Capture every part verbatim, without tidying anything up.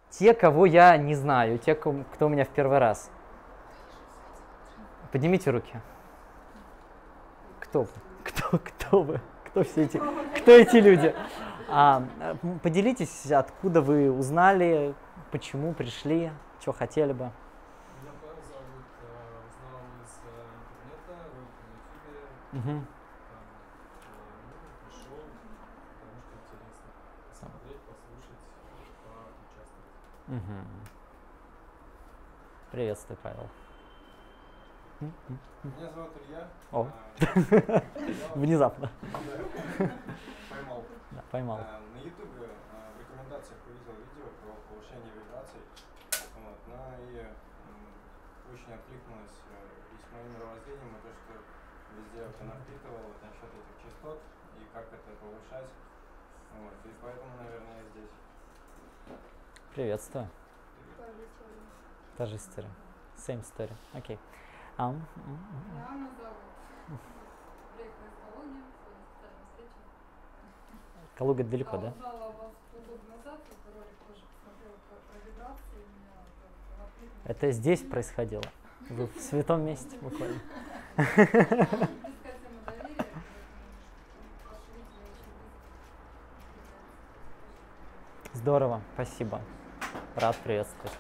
Те, кого я не знаю, те, кто у меня в первый раз. Поднимите руки. Кто? Кто? Кто вы? Кто все эти? Кто эти люди? А, поделитесь, откуда вы узнали, почему пришли, что хотели бы. Меня Павел зовут, узнал из интернета, ролики на ютубе, Угу. ну, пришел, потому что интересно посмотреть, послушать, поучаствовать. Угу. Приветствую, Павел. Меня зовут Илья. О, а, внезапно. Поймал. Да, поймал. А, на ютубе а, в рекомендациях увидел видео про повышение вибраций. Вот, ну и м, очень откликнулось э, и с моим мировоззрением, и то, что везде вот она впитывала вот, насчет этих частот и как это повышать. Вот, и поэтому, наверное, я здесь. Приветствую. Привет. Та же история. Same story. Окей. Okay. Um, Меня Анна зовут. Приехала из Калуги, сегодня специально встреча. Калуга далеко, да? Да, узнала вас полгода назад, этот ролик тоже посмотрела про, про вибрации, у меня это откликнулось. Это здесь происходило? Вы в святом месте буквально? Близкая тема доверия, поэтому ваши видео очень близко. Здорово, спасибо. Рад приветствовать.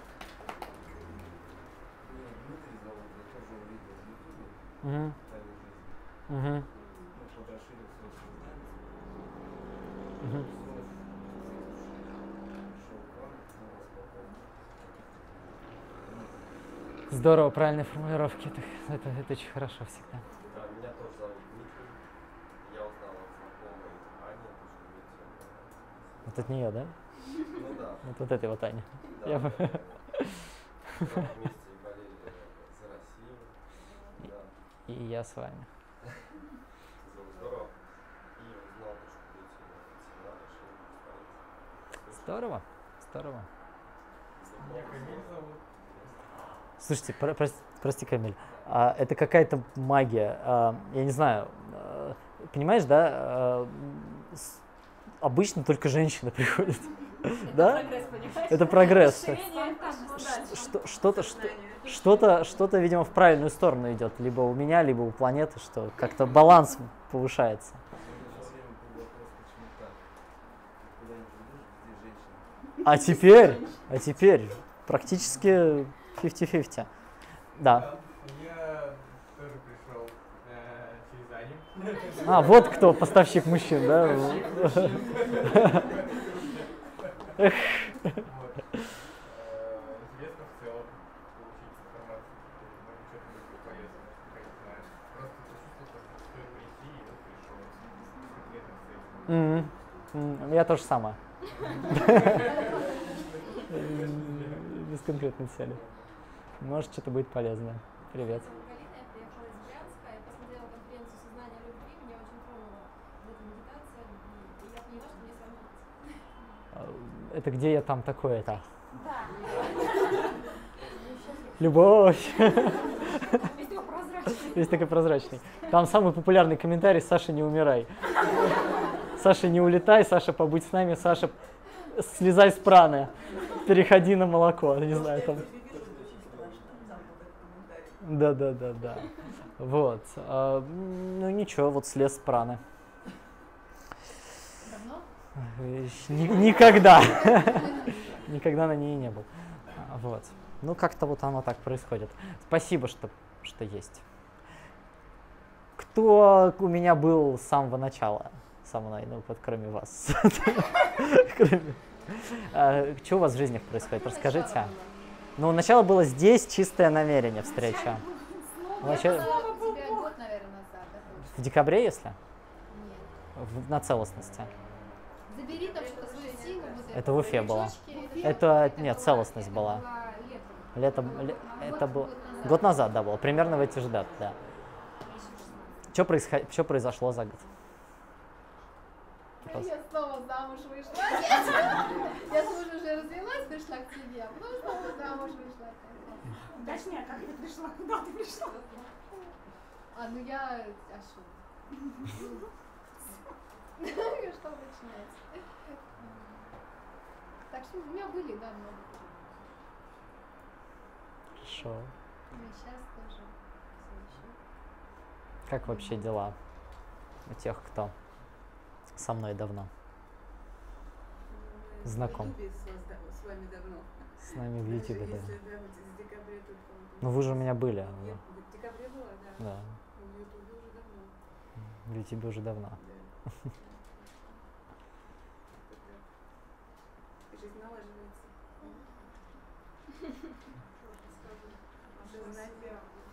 Дмитрий зовут, я тоже увидел в ютубе Угу. «Тайную жизнь». Угу. Ну, подрасширил свое сознание. Угу. Пришел к вам, на вас попал. Здорово, правильные формулировки. Это, это, это очень хорошо всегда. Да, меня тоже зовут Дмитрий. Я узнал от знакомой Ани, тоже видите. Вот от нее, да? Ну да. Вот от этой вот Ани. Да, Я да, бы- да. Вчера вместе болели за Россию. Да. И я с вами. Было здорово. И узнал, что будете семинар, решил посмотреть. Здорово, здорово. Меня Камиль зовут. Слушайте, про- прос- прости, Камиль, а, это какая-то магия. А, я не знаю, а, понимаешь, да? а, с- обычно только женщины приходят. Да? Это прогресс. Что- Что-то, что- что-то, что-то, видимо, в правильную сторону идет. Либо у меня, либо у планеты, что как-то баланс повышается. Все время был вопрос, почему так. Куда-нибудь идешь, где женщина? А теперь, а теперь практически пятьдесят на пятьдесят. Да. Я тоже пришел э, через Аню. А, вот кто поставщик мужчин, да? Эх. Вот. Э, Интересно в целом получить информацию, может что-то будет полезно, как не знаю. Просто почувствовал, что стоит прийти, и вот пришел с конкретной целью. М, м, Я тоже самое. Без конкретной цели. Может, что-то будет полезное. Привет. Галина, я приехала из Брянска, я посмотрела конференцию «Сознание любви», меня очень тронула эта медитация, и я поняла, что мне с вами быть. Это где я там такое-то? Да. Любовь. Весь такой прозрачный. Весь такой прозрачный. Там самый популярный комментарий: Саша, не умирай. Саша, не улетай, Саша, побудь с нами, Саша, слезай с праны, переходи на молоко. Не знаю, там. Да, да, да, да. Вот. А, ну ничего, вот слез с праны. Давно? Ни- Никогда. Никогда на ней не был. А, Вот. Ну, как-то вот оно так происходит. Спасибо, что, что есть. Кто у меня был с самого начала? Со мной, ну вот кроме вас. Что у вас в жизни происходит? Расскажите. Ну, начало было здесь, чистое намерение, встреча. Начало- Я знала тебя год, наверное, назад. да, точно? В декабре, если? Нет. В- На целостности. Забери там что-то свою силу. Вот Это в Уфе было. Крючочки. Это, нет, целостность была. Была летом. Летом, ле- это Год- было год назад. год назад, да, было, примерно в эти же даты, да. Что происход... что произошло за год? Я снова замуж вышла. Я с мужем уже развелась, пришла к тебе, а потом снова замуж вышла. Точнее, как ты пришла? Куда ты пришла? А, ну я... А что? Что начинается? Так что у меня были, да, много. Хорошо. Ну и сейчас тоже все еще. Как вообще дела у тех, кто со мной давно? Мы Знаком. в Ютубе с, вас да- с вами давно. С нами в Даже Ютубе, да. если, да, вот с декабря только вот. Ну вы же у меня были. Нет, вы- в декабре была, да. Да, В Ютубе уже давно. в Ютубе уже давно. Да. Это так. Жизнь налаживается. Сознание.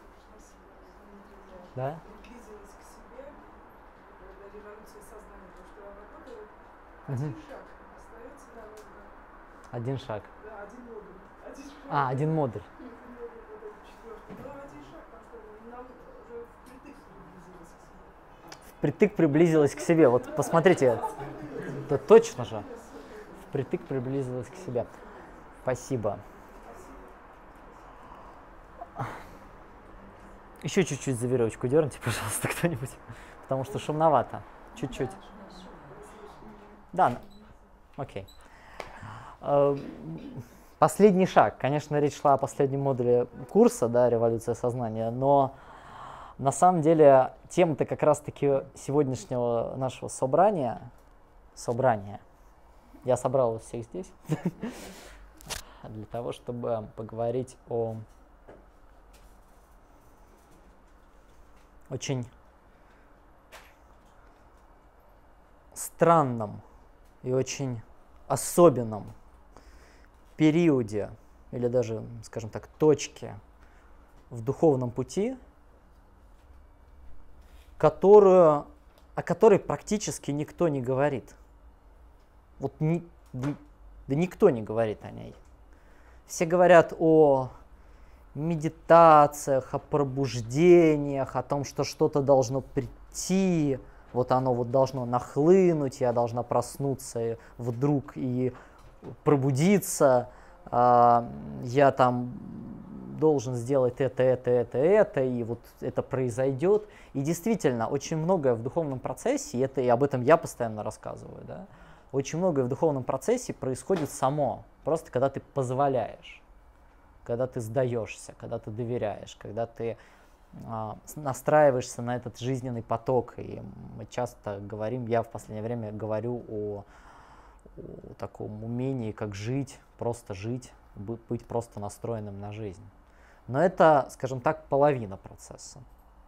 Да? Приблизилась к себе, когда революция сознания, потому что работает Мгм. один шаг, остается довольно, Один шаг. да, один модуль. Один шаг. А, один модуль. Один модуль, вот этот четвертый. Ну, один шаг, потому что нам уже впритык приблизилась к себе. Впритык приблизилась к себе. Вот посмотрите, это точно же. Впритык приблизилась к себе. Спасибо. Еще чуть-чуть за веревочку дерните, пожалуйста, кто-нибудь. Потому что шумновато. Чуть-чуть. Да, н- окей. Э, Последний шаг. Конечно, речь шла о последнем модуле курса, да, «Революция сознания», но на самом деле тема-то как раз-таки сегодняшнего нашего собрания, собрания, я собрал вас всех здесь, для того, чтобы поговорить о очень странном и очень особенном периоде, или даже, скажем так, точке в духовном пути, которую, о которой практически никто не говорит. Вот ни- да да никто не говорит о ней. Все говорят о медитациях, о пробуждениях, о том, что что-то должно прийти, вот оно вот должно нахлынуть, я должна проснуться и вдруг и пробудиться, а, я там должен сделать это, это, это, это, и вот это произойдет. И действительно, очень многое в духовном процессе, и, это, и об этом я постоянно рассказываю, да, очень многое в духовном процессе происходит само, просто когда ты позволяешь, когда ты сдаешься, когда ты доверяешь, когда ты а, с- настраиваешься на этот жизненный поток. И мы часто говорим, я в последнее время говорю о, о таком умении, как жить, просто жить, бы- быть просто настроенным на жизнь. Но это, скажем так, половина процесса.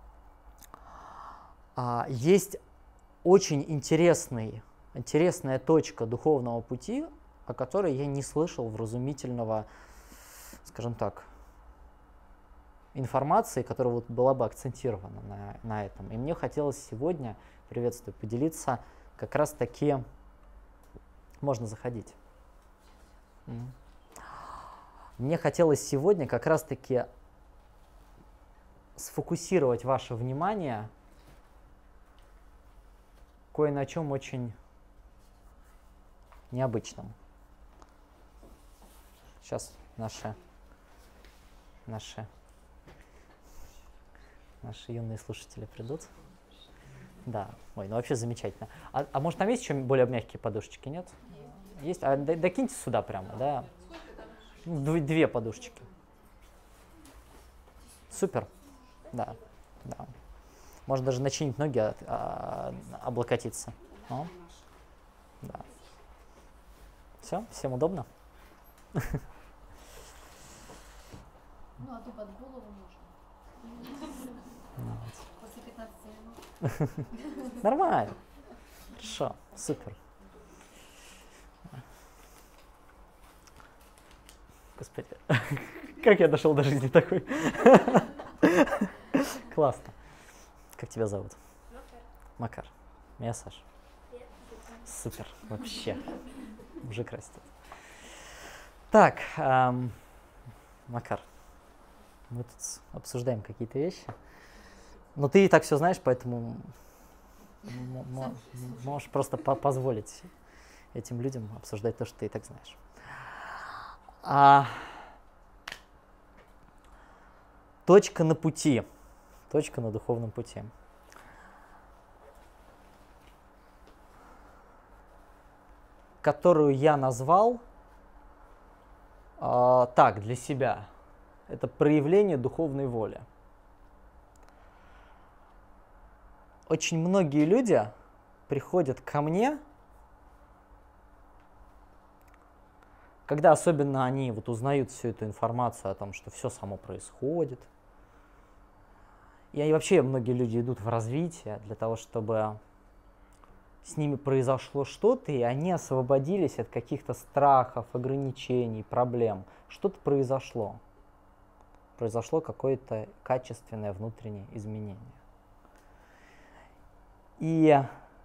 А, есть очень интересный, интересная точка духовного пути, о которой я не слышал вразумительного, скажем так, информации, которая вот была бы акцентирована на, на этом. И мне хотелось сегодня, приветствую, поделиться как раз таки, можно заходить. М. Мне хотелось сегодня как раз таки сфокусировать ваше внимание кое на чем очень необычном. Сейчас наши, наши, наши юные слушатели придут. Да, ой, ну вообще замечательно. А, а может там есть еще более мягкие подушечки, нет? Есть? А д- докиньте сюда прямо, да. Ну, дв- две подушечки. Супер. Да, да. Можно даже начинить ноги, от- а, облокотиться. О. Да. Все, всем удобно? Ну, а то под голову можно. После пятнадцати минут. Нормально. Хорошо, супер. Господи, как я дошел до жизни такой? Классно. Как тебя зовут? Макар. Меня Саша. Супер, вообще. Мужик растет. Так, эм, Макар, мы тут обсуждаем какие-то вещи. Но ты и так все знаешь, поэтому м- м- можешь просто по- позволить этим людям обсуждать то, что ты и так знаешь. А, точка на пути, точка на духовном пути. Которую я назвал а, так, для себя. это проявление духовной воли. Очень многие люди приходят ко мне, когда особенно они вот узнают всю эту информацию о том, что все само происходит. И вообще многие люди идут в развитие для того, чтобы с ними произошло что-то, и они освободились от каких-то страхов, ограничений, проблем. Что-то произошло. Произошло какое-то качественное внутреннее изменение. И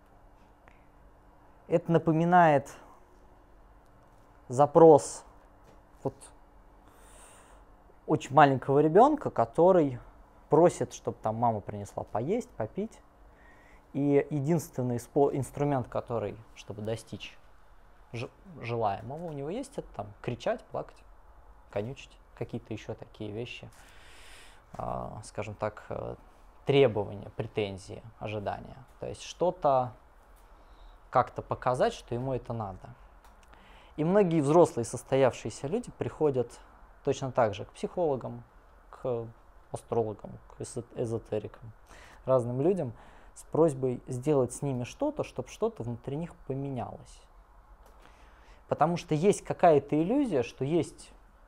это напоминает запрос вот очень маленького ребенка, который просит, чтобы там мама принесла поесть, попить. И единственный инструмент, который, чтобы достичь желаемого, у него есть, это там кричать, плакать, конючить, какие-то еще такие вещи, э, скажем так, э, требования, претензии, ожидания. То есть что-то как-то показать, что ему это надо. И многие взрослые состоявшиеся люди приходят точно так же к психологам, к астрологам, к эзотерикам, разным людям, с просьбой сделать с ними что-то, чтобы что-то внутри них поменялось. Потому что есть какая-то иллюзия, что есть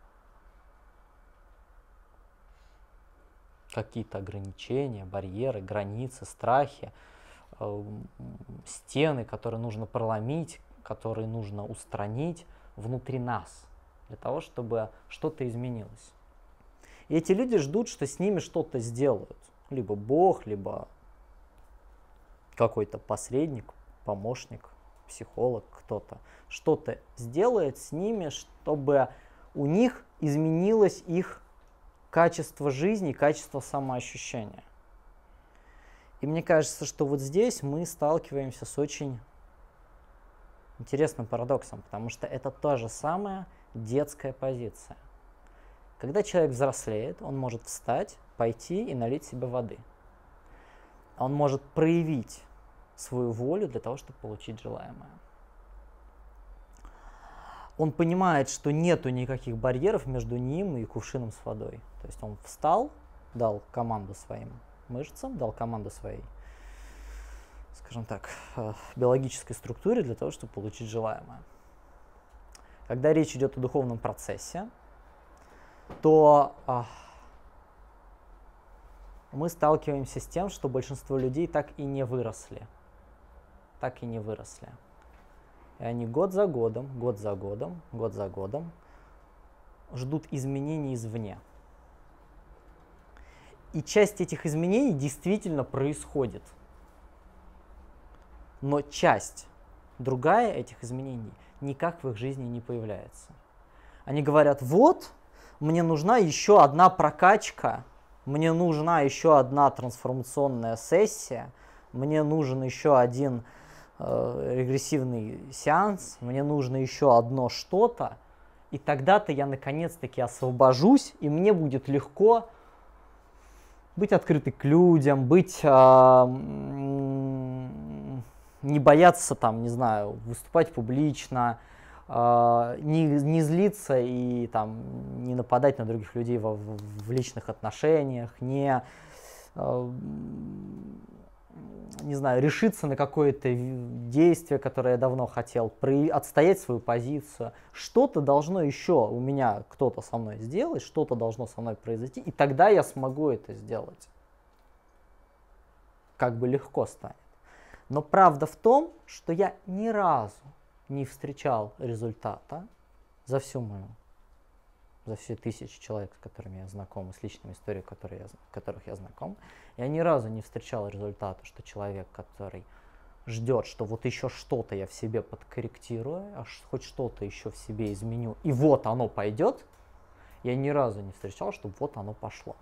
какие-то ограничения, барьеры, границы, страхи, э, стены, которые нужно проломить, которые нужно устранить внутри нас, для того, чтобы что-то изменилось. И эти люди ждут, что с ними что-то сделают. Либо Бог, либо какой-то посредник, помощник, психолог, кто-то. Что-то сделает с ними, чтобы у них изменилось их качество жизни, качество самоощущения. И мне кажется, что вот здесь мы сталкиваемся с очень интересным парадоксом, потому что это та же самая детская позиция. Когда человек взрослеет, он может встать, пойти и налить себе воды. Он может проявить свою волю для того, чтобы получить желаемое. Он понимает, что нету никаких барьеров между ним и кувшином с водой. То есть он встал, дал команду своим мышцам, дал команду своей, скажем так, биологической структуре для того, чтобы получить желаемое. Когда речь идет о духовном процессе, то а, мы сталкиваемся с тем, что большинство людей так и не выросли. Так и не выросли. И они год за годом, год за годом, год за годом ждут изменений извне. И часть этих изменений действительно происходит. Но часть, другая этих изменений, никак в их жизни не появляется. Они говорят, вот, мне нужна еще одна прокачка, мне нужна еще одна трансформационная сессия, мне нужен еще один э, регрессивный сеанс, мне нужно еще одно что-то, и тогда-то я наконец-таки освобожусь, и мне будет легко быть открытой к людям, быть, э, не бояться там, не знаю, выступать публично, Uh, не, не злиться и там, не нападать на других людей в, в, в личных отношениях, не, uh, не знаю, решиться на какое-то действие, которое я давно хотел, при, отстоять свою позицию. Что-то должно еще у меня кто-то со мной сделать, что-то должно со мной произойти, и тогда я смогу это сделать. Как бы легко станет. Но правда в том, что я ни разу не встречал результата за всю мою, за все тысячи человек, с которыми я знаком, и с личными историями, которые я, которых я знаком, я ни разу не встречал результата, что человек, который ждет, что вот еще что-то я в себе подкорректирую, а хоть что-то еще в себе изменю, и вот оно пойдет, я ни разу не встречал, чтобы вот оно пошло.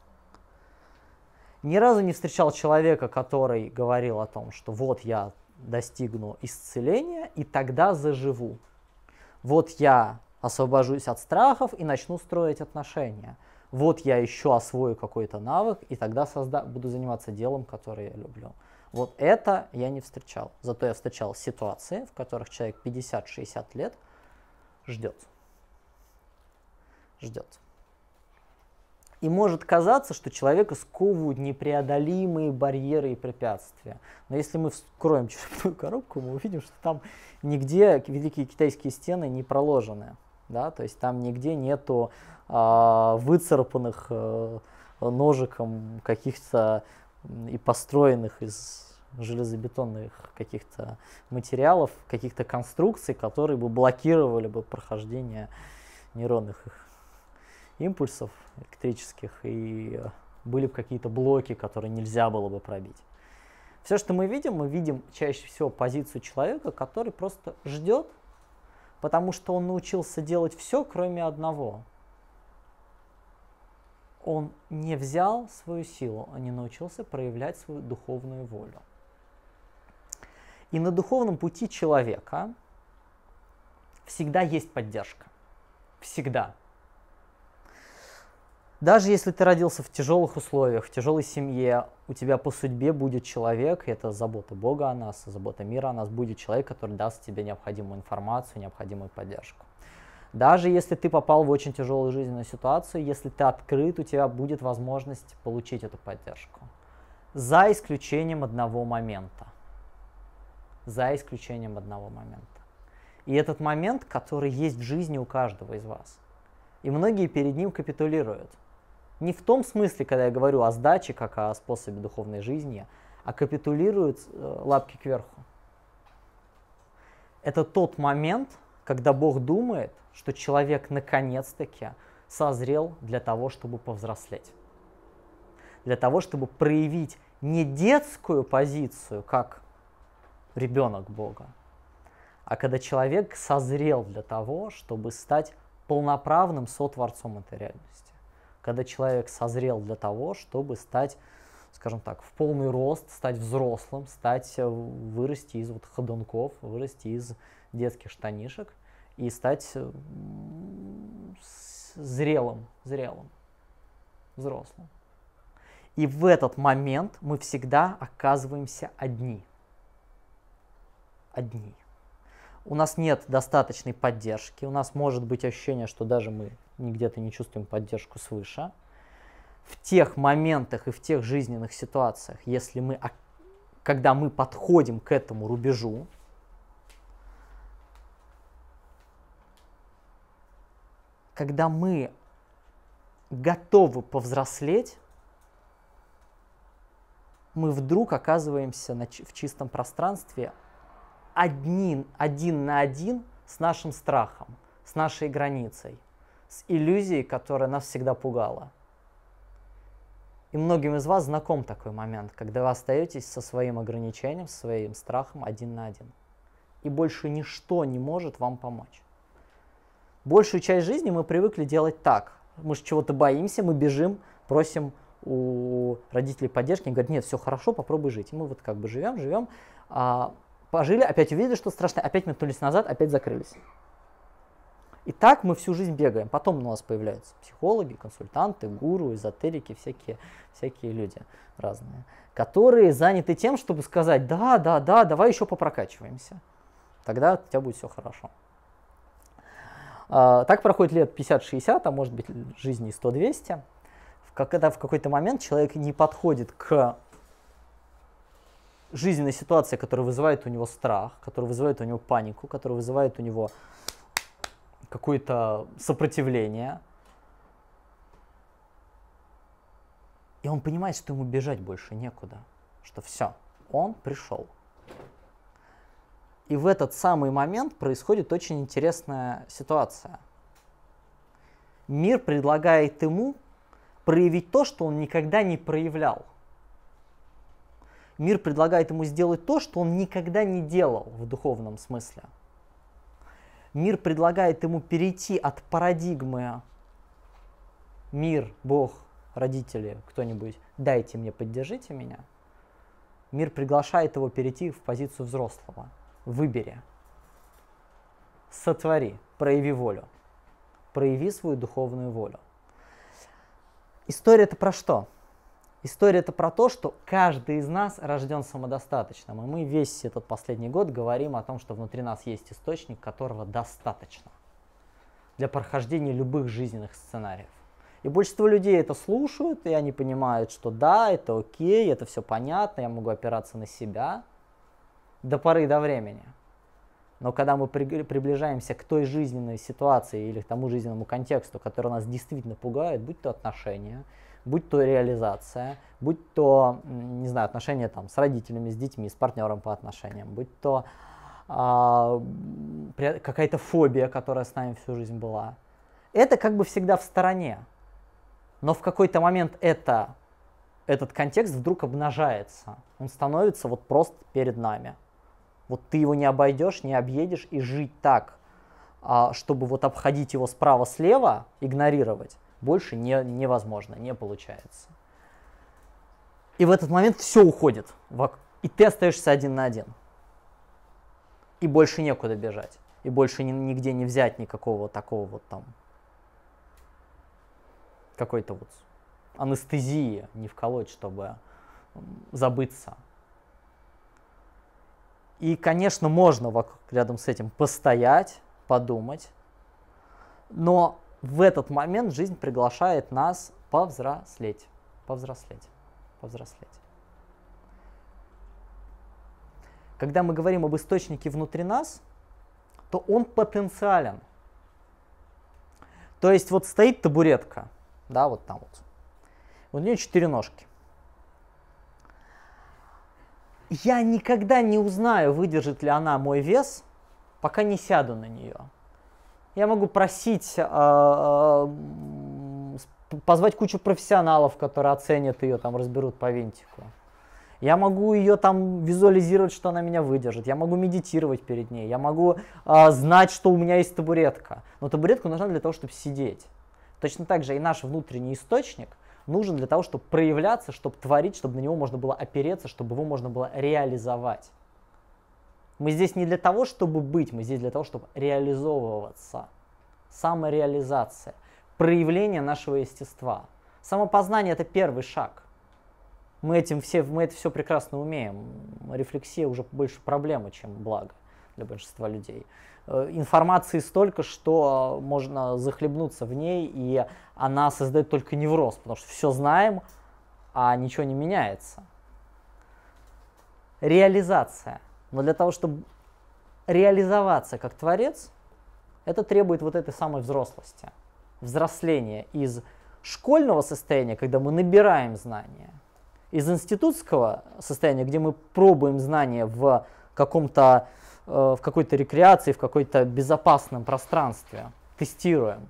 Ни разу не встречал человека, который говорил о том, что вот я достигну исцеления и тогда заживу. Вот я освобожусь от страхов и начну строить отношения. Вот я еще освою какой-то навык и тогда созда- буду заниматься делом, которое я люблю. Вот это я не встречал. Зато я встречал ситуации, в которых человек пятьдесят-шестьдесят лет ждет. Ждет. И может казаться, что человека сковывают непреодолимые барьеры и препятствия. Но если мы вскроем черепную коробку, мы увидим, что там нигде великие китайские стены не проложены. Да? То есть там нигде нету а, выцарапанных а, ножиком каких-то и построенных из железобетонных каких-то материалов, каких-то конструкций, которые бы блокировали бы прохождение нейронных импульсов электрических, и были бы какие-то блоки, которые нельзя было бы пробить. Все, что мы видим, мы видим чаще всего позицию человека, который просто ждет, потому что он научился делать все, кроме одного. Он не взял свою силу, он не научился проявлять свою духовную волю. И на духовном пути человека всегда есть поддержка. Всегда. Даже если ты родился в тяжелых условиях, в тяжелой семье, у тебя по судьбе будет человек, и это забота Бога о нас, забота мира о нас, будет человек, который даст тебе необходимую информацию, необходимую поддержку. Даже если ты попал в очень тяжелую жизненную ситуацию, если ты открыт, у тебя будет возможность получить эту поддержку. За исключением одного момента. За исключением одного момента. И этот момент, который есть в жизни у каждого из вас. И многие перед ним капитулируют. Не в том смысле, когда я говорю о сдаче, как о способе духовной жизни, а капитулируют э, лапки кверху. Это тот момент, когда Бог думает, что человек наконец-таки созрел для того, чтобы повзрослеть. Для того, чтобы проявить не детскую позицию, как ребенок Бога, а когда человек созрел для того, чтобы стать полноправным сотворцом этой реальности. Когда человек созрел для того, чтобы стать, скажем так, в полный рост, стать взрослым, стать, вырасти из вот ходунков, вырасти из детских штанишек и стать зрелым, зрелым, взрослым. И в этот момент мы всегда оказываемся одни. Одни. У нас нет достаточной поддержки, у нас может быть ощущение, что даже мы где-то не чувствуем поддержку свыше. В тех моментах и в тех жизненных ситуациях, если мы, когда мы подходим к этому рубежу, когда мы готовы повзрослеть, мы вдруг оказываемся на, в чистом пространстве один, один на один с нашим страхом, с нашей границей, с иллюзией, которая нас всегда пугала. И многим из вас знаком такой момент, когда вы остаетесь со своим ограничением, со своим страхом один на один. И больше ничто не может вам помочь. Большую часть жизни мы привыкли делать так. Мы же чего-то боимся, мы бежим, просим у родителей поддержки, они говорят: нет, все хорошо, попробуй жить. И мы вот как бы живем, живем, а, пожили, опять увидели, что страшное, опять метнулись назад, опять закрылись. И так мы всю жизнь бегаем. Потом у нас появляются психологи, консультанты, гуру, эзотерики, всякие, всякие люди разные, которые заняты тем, чтобы сказать: да, да, да, давай еще попрокачиваемся. Тогда у тебя будет все хорошо. А, так проходит лет пятьдесят-шестьдесят, а может быть жизни сто-двести. Когда в какой-то момент человек не подходит к жизненной ситуации, которая вызывает у него страх, которая вызывает у него панику, которая вызывает у него какое-то сопротивление. И он понимает, что ему бежать больше некуда, что все, он пришел. И в этот самый момент происходит очень интересная ситуация. Мир предлагает ему проявить то, что он никогда не проявлял. Мир предлагает ему сделать то, что он никогда не делал в духовном смысле. Мир предлагает ему перейти от парадигмы «мир, Бог, родители, кто-нибудь, дайте мне, поддержите меня». Мир приглашает его перейти в позицию взрослого. Выбери, сотвори, прояви волю, прояви свою духовную волю. История это про что? История это про то, что каждый из нас рожден самодостаточным. И мы весь этот последний год говорим о том, что внутри нас есть источник, которого достаточно для прохождения любых жизненных сценариев. И большинство людей это слушают, и они понимают, что да, это окей, это все понятно, я могу опираться на себя до поры до времени. Но когда мы при, приближаемся к той жизненной ситуации или к тому жизненному контексту, который нас действительно пугает, будь то отношения, будь то реализация, будь то, не знаю, отношения там, с родителями, с детьми, с партнером по отношениям, будь то а, какая-то фобия, которая с нами всю жизнь была, это как бы всегда в стороне. Но в какой-то момент это, этот контекст вдруг обнажается, он становится вот просто перед нами. Вот ты его не обойдешь, не объедешь, и жить так, чтобы вот обходить его справа-слева, игнорировать, больше не, невозможно, не получается. И в этот момент все уходит, и ты остаешься один на один. И больше некуда бежать, и больше ни, нигде не взять никакого такого вот там, какой-то вот анестезии не вколоть, чтобы забыться. И, конечно, можно рядом с этим постоять, подумать, но в этот момент жизнь приглашает нас повзрослеть, повзрослеть, повзрослеть. Когда мы говорим об источнике внутри нас, то он потенциален. То есть вот стоит табуретка, да, вот там вот, у нее четыре ножки. Я никогда не узнаю, выдержит ли она мой вес, пока не сяду на нее. Я могу просить, э, э, позвать кучу профессионалов, которые оценят ее, там, разберут по винтику. Я могу ее там визуализировать, что она меня выдержит. Я могу медитировать перед ней. Я могу э, знать, что у меня есть табуретка. Но табуретка нужна для того, чтобы сидеть. Точно так же и наш внутренний источник нужен для того, чтобы проявляться, чтобы творить, чтобы на него можно было опереться, чтобы его можно было реализовать. Мы здесь не для того, чтобы быть, мы здесь для того, чтобы реализовываться. Самореализация, проявление нашего естества. Самопознание – это первый шаг. Мы, этим все, мы это все прекрасно умеем. Рефлексия уже больше проблема, чем благо для большинства людей. Информации столько, что можно захлебнуться в ней, и она создает только невроз, потому что все знаем, а ничего не меняется. Реализация. Но для того, чтобы реализоваться как творец, это требует вот этой самой взрослости. Взросления из школьного состояния, когда мы набираем знания, из институтского состояния, где мы пробуем знания в каком-то в какой-то рекреации, в какой-то безопасном пространстве, тестируем.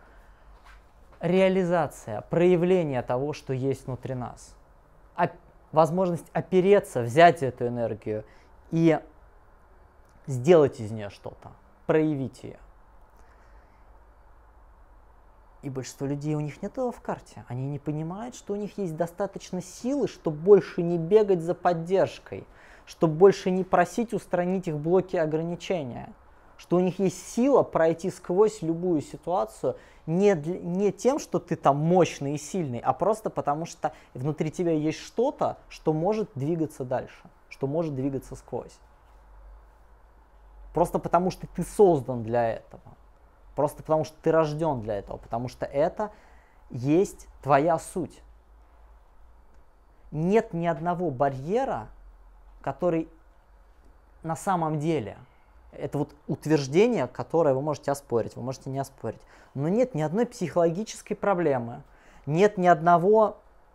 Реализация, проявление того, что есть внутри нас. Оп- возможность опереться, взять эту энергию и сделать из нее что-то, проявить ее. И большинство людей, у них нет этого в карте. Они не понимают, что у них есть достаточно силы, чтобы больше не бегать за поддержкой, чтобы больше не просить устранить их блоки ограничения, что у них есть сила пройти сквозь любую ситуацию не, для, не тем, что ты там мощный и сильный, а просто потому, что внутри тебя есть что-то, что может двигаться дальше, что может двигаться сквозь. Просто потому, что ты создан для этого, просто потому, что ты рожден для этого, потому что это есть твоя суть. Нет ни одного барьера, который на самом деле, это вот утверждение, которое вы можете оспорить, вы можете не оспорить, но нет ни одной психологической проблемы, нет ни одного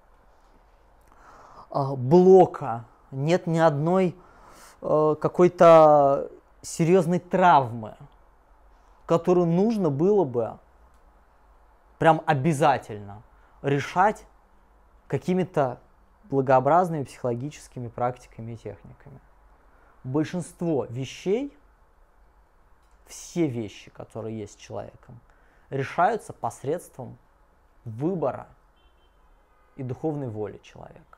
э, блока, нет ни одной э, какой-то серьезной травмы, которую нужно было бы прям обязательно решать какими-то благообразными психологическими практиками и техниками. Большинство вещей, все вещи, которые есть с человеком, решаются посредством выбора и духовной воли человека.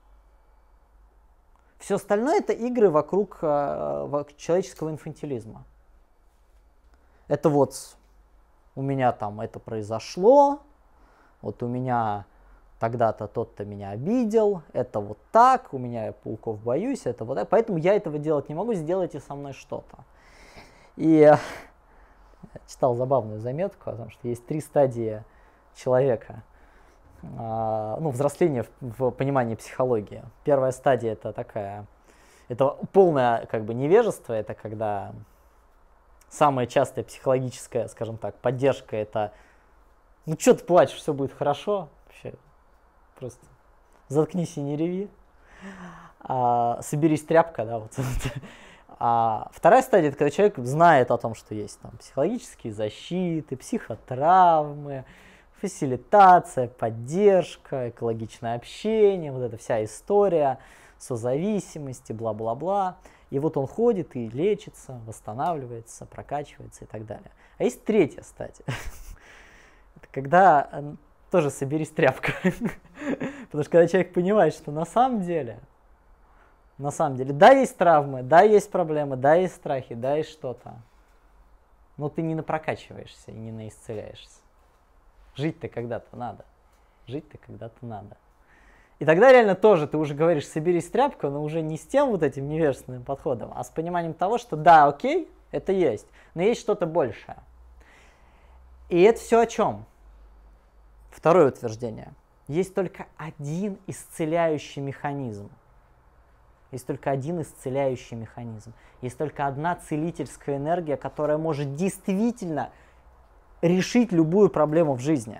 Все остальное — это игры вокруг, вокруг человеческого инфантилизма. Это вот у меня там это произошло, вот у меня тогда-то тот-то меня обидел, это вот так, у меня я пауков боюсь, это вот так, поэтому я этого делать не могу, сделайте со мной что-то. И я читал забавную заметку о том, что есть три стадии человека. А, ну, взросление в, в понимании психологии. Первая стадия это такая, это полное как бы невежество, это когда самая частая психологическая, скажем так, поддержка это, ну что ты плачешь, все будет хорошо, вообще просто заткнись и не реви, а, соберись тряпка, да, вот. А вторая стадия это когда человек знает о том, что есть там психологические защиты, психотравмы, фасилитация, поддержка, экологичное общение, вот эта вся история, созависимости, бла-бла-бла. И вот он ходит и лечится, восстанавливается, прокачивается и так далее. А есть третья стадия. Это когда тоже соберись тряпка. Потому что когда человек понимает, что на самом деле, на самом деле, да, есть травмы, да, есть проблемы, да, есть страхи, да, есть что-то. Но ты не напрокачиваешься и не наисцеляешься. Жить-то когда-то надо. Жить-то когда-то надо. И тогда реально тоже ты уже говоришь, соберись тряпку, но уже не с тем вот этим невежественным подходом, а с пониманием того, что да, окей, это есть, но есть что-то большее. И это все о чем? Второе утверждение. Есть только один исцеляющий механизм. Есть только один исцеляющий механизм. Есть только одна целительская энергия, которая может действительно решить любую проблему в жизни.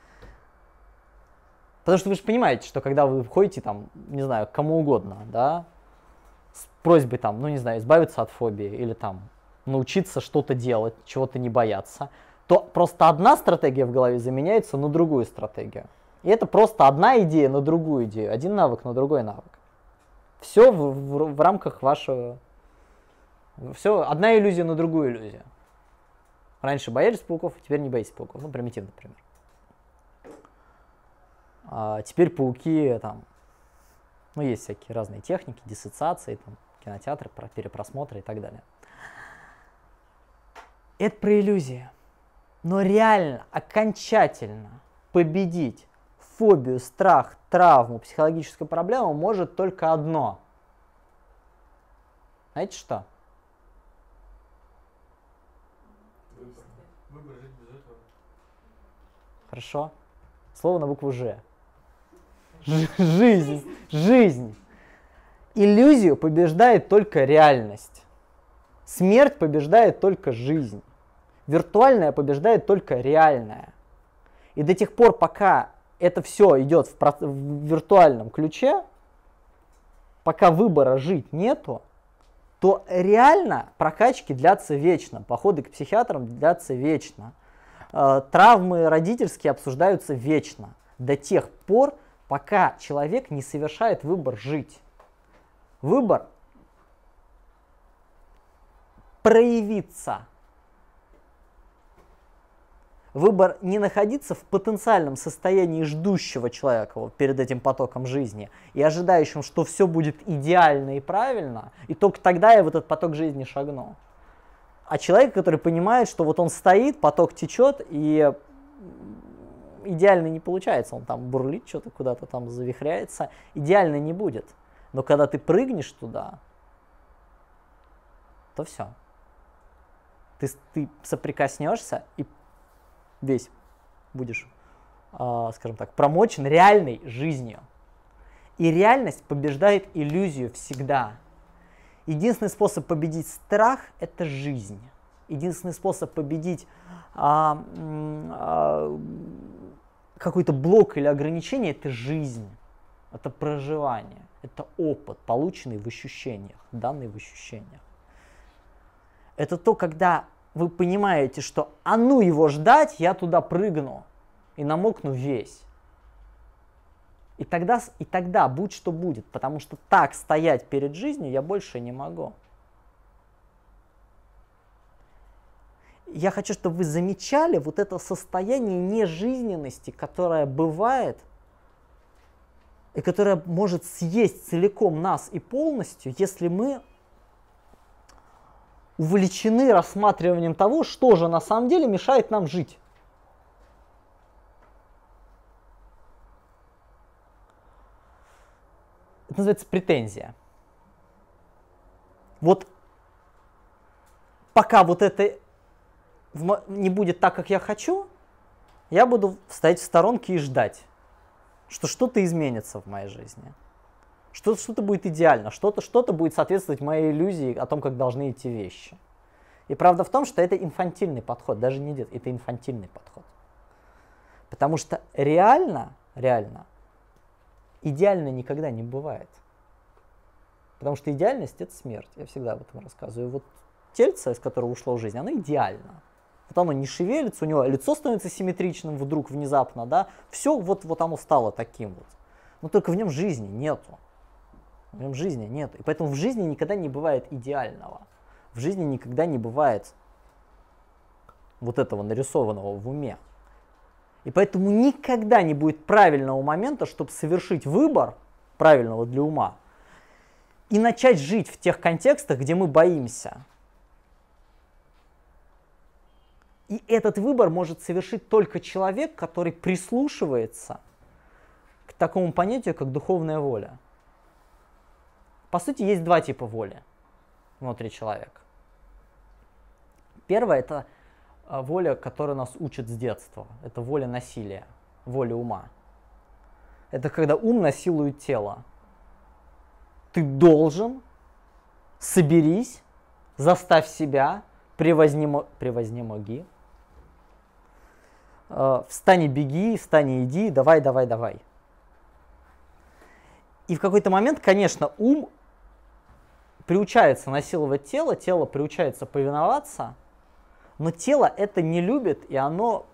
Потому что вы же понимаете, что когда вы ходите там, не знаю, к кому угодно, да, с просьбой там, ну не знаю, избавиться от фобии или там научиться что-то делать, чего-то не бояться, то просто одна стратегия в голове заменяется на другую стратегию. И это просто одна идея на другую идею, один навык на другой навык. Все в, в, в рамках вашего... Все, одна иллюзия на другую иллюзию. Раньше боялись пауков, теперь не боитесь пауков. Ну, примитивный пример. А теперь пауки, там, ну, есть всякие разные техники, диссоциации, там, кинотеатры, перепросмотры и так далее. Это про иллюзии. Но реально, окончательно победить фобию, страх, травму, психологическую проблему может только одно. Знаете что? Выбор. Выбор жить без этого. Хорошо. Слово на букву Ж. Ж- жизнь. Жизнь. Иллюзию побеждает только реальность. Смерть побеждает только жизнь. Виртуальное побеждает только реальное. И до тех пор, пока это все идет в, про- в виртуальном ключе, пока выбора жить нету, то реально прокачки длятся вечно, походы к психиатрам длятся вечно. Э, травмы родительские обсуждаются вечно. До тех пор, пока человек не совершает выбор жить. Выбор проявиться. Выбор не находиться в потенциальном состоянии ждущего человека вот, перед этим потоком жизни и ожидающим, что все будет идеально и правильно, и только тогда я в этот поток жизни шагну. А человек, который понимает, что вот он стоит, поток течет, и идеально не получается, он там бурлит, что-то куда-то там завихряется, идеально не будет. Но когда ты прыгнешь туда, то все. Ты, ты соприкоснешься и весь будешь, э, скажем так, промочен реальной жизнью. И реальность побеждает иллюзию всегда. Единственный способ победить страх – это жизнь. Единственный способ победить э, э, какой-то блок или ограничение – это жизнь, это проживание, это опыт, полученный в ощущениях, данный в ощущениях. Это то, когда вы понимаете, что а ну его ждать, я туда прыгну и намокну весь. И тогда, и тогда будь что будет, потому что так стоять перед жизнью я больше не могу. Я хочу, чтобы вы замечали вот это состояние нежизненности, которое бывает и которое может съесть целиком нас и полностью, если мы увлечены рассматриванием того, что же на самом деле мешает нам жить. Это называется претензия. Вот пока вот это не будет так, как я хочу, я буду стоять в сторонке и ждать, что что-то изменится в моей жизни. Что-то, что-то будет идеально, что-то, что-то будет соответствовать моей иллюзии о том, как должны идти вещи. И правда в том, что это инфантильный подход, даже не детский, это инфантильный подход. Потому что реально, реально, идеально никогда не бывает. Потому что идеальность — это смерть, я всегда об этом рассказываю. И вот тельце, из которого ушло в жизнь, оно идеально. Вот оно не шевелится, у него лицо становится симметричным вдруг, внезапно, да, все вот, вот оно стало таким вот. Но только в нем жизни нету. В нем жизни нету. И поэтому в жизни никогда не бывает идеального. В жизни никогда не бывает вот этого нарисованного в уме. И поэтому никогда не будет правильного момента, чтобы совершить выбор правильного для ума и начать жить в тех контекстах, где мы боимся. И этот выбор может совершить только человек, который прислушивается к такому понятию, как духовная воля. По сути, есть два типа воли внутри человека. Первое — это воля, которая нас учат с детства. Это воля насилия, воля ума. Это когда ум насилует тело. Ты должен, соберись, заставь себя, превознемо... превознемоги, э, встань и беги, встань и иди, давай, давай, давай. И в какой-то момент, конечно, ум приучается насиловать тело, тело приучается повиноваться, но тело это не любит, и оно...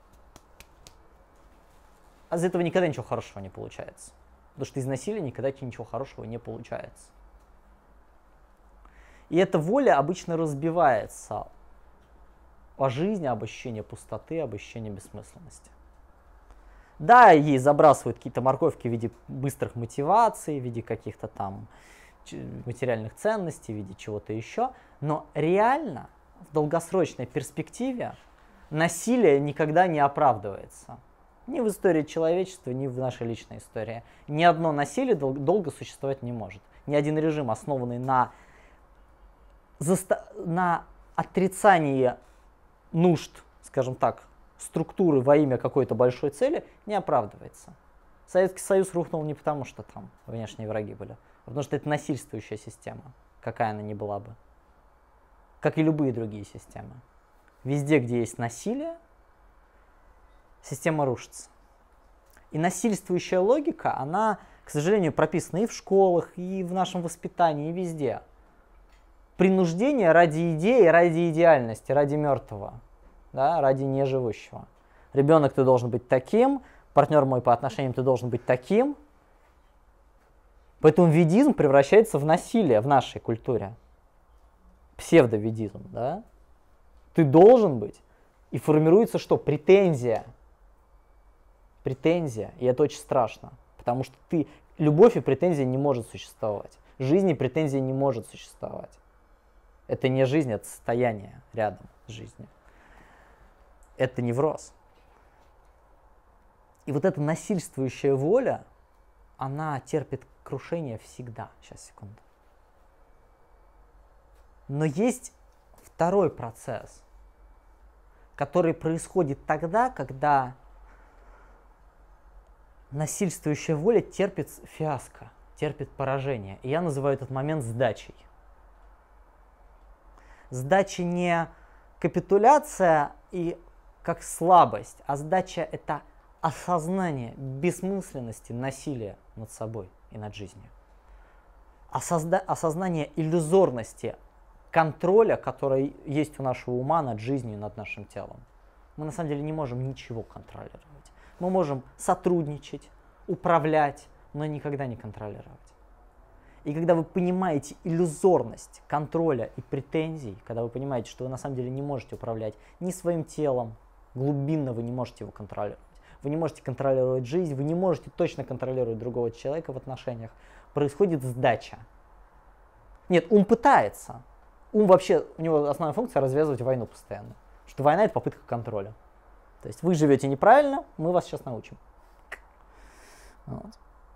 А из этого никогда ничего хорошего не получается. Потому что из насилия никогда ничего хорошего не получается. И эта воля обычно разбивается о жизни, об ощущении пустоты, об ощущении бессмысленности. Да, ей забрасывают какие-то морковки в виде быстрых мотиваций, в виде каких-то там материальных ценностей, в виде чего-то еще, но реально в долгосрочной перспективе насилие никогда не оправдывается. Ни в истории человечества, ни в нашей личной истории. Ни одно насилие дол- долго существовать не может. Ни один режим, основанный на, заста- на отрицании нужд, скажем так, структуры во имя какой-то большой цели, не оправдывается. Советский Союз рухнул не потому, что там внешние враги были, а потому что это насильствующая система, какая она ни была бы. Как и любые другие системы. Везде, где есть насилие, система рушится. И насильствующая логика, она, к сожалению, прописана и в школах, и в нашем воспитании, и везде. Принуждение ради идеи, ради идеальности, ради мертвого, да, ради неживущего. Ребенок, ты должен быть таким, партнер мой по отношениям, ты должен быть таким. Поэтому ведизм превращается в насилие в нашей культуре. Псевдоведизм, да? Ты должен быть. И формируется что? Претензия. Претензия. И это очень страшно. Потому что ты... Любовь и претензия не может существовать. Жизнь и претензия не может существовать. Это не жизнь, это состояние рядом с жизнью. Это невроз. И вот эта насильствующая воля, она терпит крушение всегда. Сейчас, секунду. Но есть второй процесс, который происходит тогда, когда насильствующая воля терпит фиаско, терпит поражение. И я называю этот момент сдачей. Сдача не капитуляция и как слабость, а сдача — это осознание бессмысленности насилия над собой и над жизнью. Осозда- осознание иллюзорности контроля, который есть у нашего ума над жизнью, над нашим телом. Мы на самом деле не можем ничего контролировать. Мы можем сотрудничать, управлять, но никогда не контролировать. И когда вы понимаете иллюзорность контроля и претензий, когда вы понимаете, что вы на самом деле не можете управлять ни своим телом, глубинно вы не можете его контролировать, вы не можете контролировать жизнь, вы не можете точно контролировать другого человека в отношениях, происходит сдача. Нет, ум пытается. Ум вообще, у него основная функция развязывать войну постоянно. Что война — это попытка контроля. То есть вы живете неправильно, мы вас сейчас научим. Вот.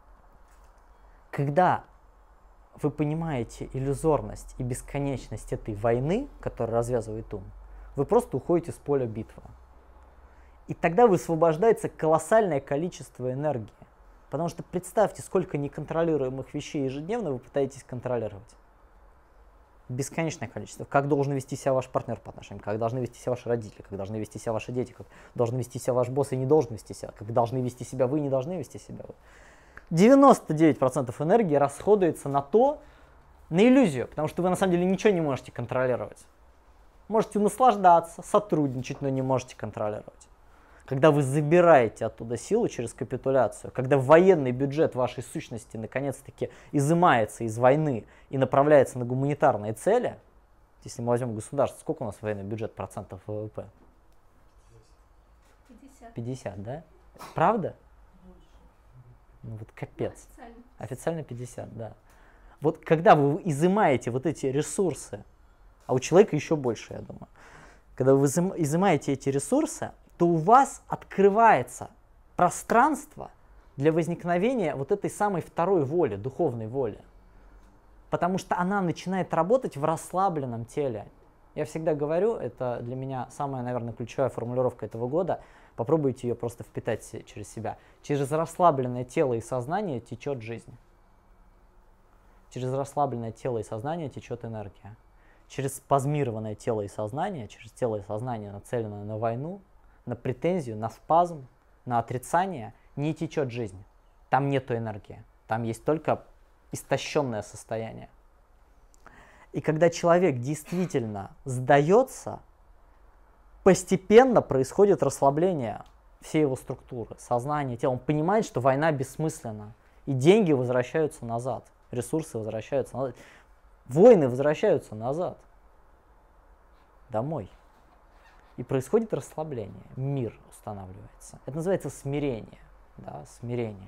Когда вы понимаете иллюзорность и бесконечность этой войны, которая развязывает ум, вы просто уходите с поля битвы. И тогда высвобождается колоссальное количество энергии. Потому что представьте, сколько неконтролируемых вещей ежедневно вы пытаетесь контролировать. Бесконечное количество. Как должен вести себя ваш партнер по отношению, как должны вести себя ваши родители, как должны вести себя ваши дети, как должен вести себя ваш босс и не должен вести себя, как должны вести себя вы и не должны вести себя вы. девяносто девять процентов энергии расходуется на то, на иллюзию, потому что вы на самом деле ничего не можете контролировать. Можете наслаждаться, сотрудничать, но не можете контролировать. Когда вы забираете оттуда силу через капитуляцию, когда военный бюджет вашей сущности наконец-таки изымается из войны и направляется на гуманитарные цели, если мы возьмем государство, сколько у нас военный бюджет процентов ВВП? пятьдесят. пятьдесят, да? Правда? Ну вот капец. Официально. Официально пятьдесят, да. Вот когда вы изымаете вот эти ресурсы, а у человека еще больше, я думаю, когда вы изымаете эти ресурсы, то у вас открывается пространство для возникновения вот этой самой второй воли, духовной воли. Потому что она начинает работать в расслабленном теле. Я всегда говорю, это для меня самая, наверное, ключевая формулировка этого года, попробуйте ее просто впитать через себя. Через расслабленное тело и сознание течет жизнь. Через расслабленное тело и сознание течет энергия. Через спазмированное тело и сознание, через тело и сознание, нацеленное на войну, на претензию, на спазм, на отрицание, не течет жизнь. Там нету энергии. Там есть только истощенное состояние. И когда человек действительно сдается, постепенно происходит расслабление всей его структуры, сознания, тела. Он понимает, что война бессмысленна. И деньги возвращаются назад, ресурсы возвращаются назад. Войны возвращаются назад, домой. И происходит расслабление, мир устанавливается. Это называется смирение. Да, смирение.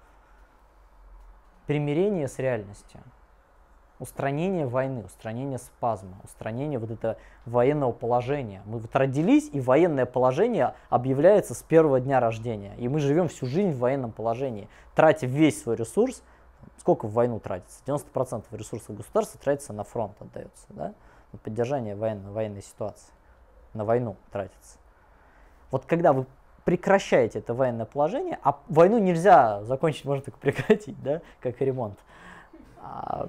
Примирение с реальностью. Устранение войны, устранение спазма, устранение вот этого военного положения. Мы вот родились, и военное положение объявляется с первого дня рождения. И мы живем всю жизнь в военном положении, тратя весь свой ресурс. Сколько в войну тратится? девяносто процентов ресурсов государства тратится на фронт, отдается, да? На поддержание военной, военной ситуации. На войну тратится. Вот когда вы прекращаете это военное положение, а войну нельзя закончить, можно только прекратить, да, как и ремонт. А,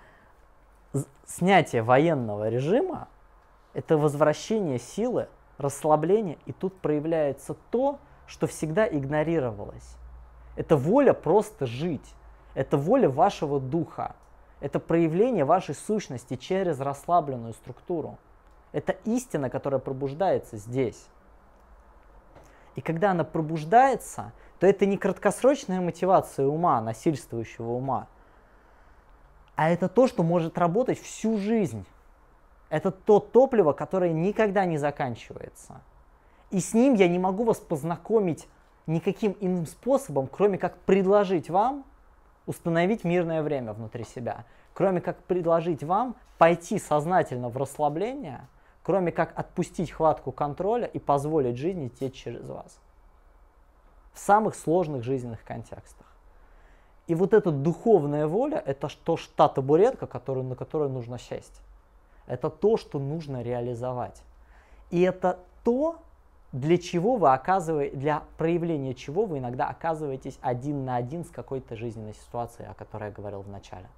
снятие военного режима – это возвращение силы, расслабление, и тут проявляется то, что всегда игнорировалось. Это воля просто жить, это воля вашего духа, это проявление вашей сущности через расслабленную структуру. Это истина, которая пробуждается здесь. И когда она пробуждается, то это не краткосрочная мотивация ума, насильствующего ума, а это то, что может работать всю жизнь. Это то топливо, которое никогда не заканчивается. И с ним я не могу вас познакомить никаким иным способом, кроме как предложить вам установить мирное время внутри себя, кроме как предложить вам пойти сознательно в расслабление, кроме как отпустить хватку контроля и позволить жизни течь через вас. В самых сложных жизненных контекстах. И вот эта духовная воля, это то, та табуретка, которую, на которую нужно сесть. Это то, что нужно реализовать. И это то, для чего вы оказываете, для проявления чего вы иногда оказываетесь один на один с какой-то жизненной ситуацией, о которой я говорил в начале.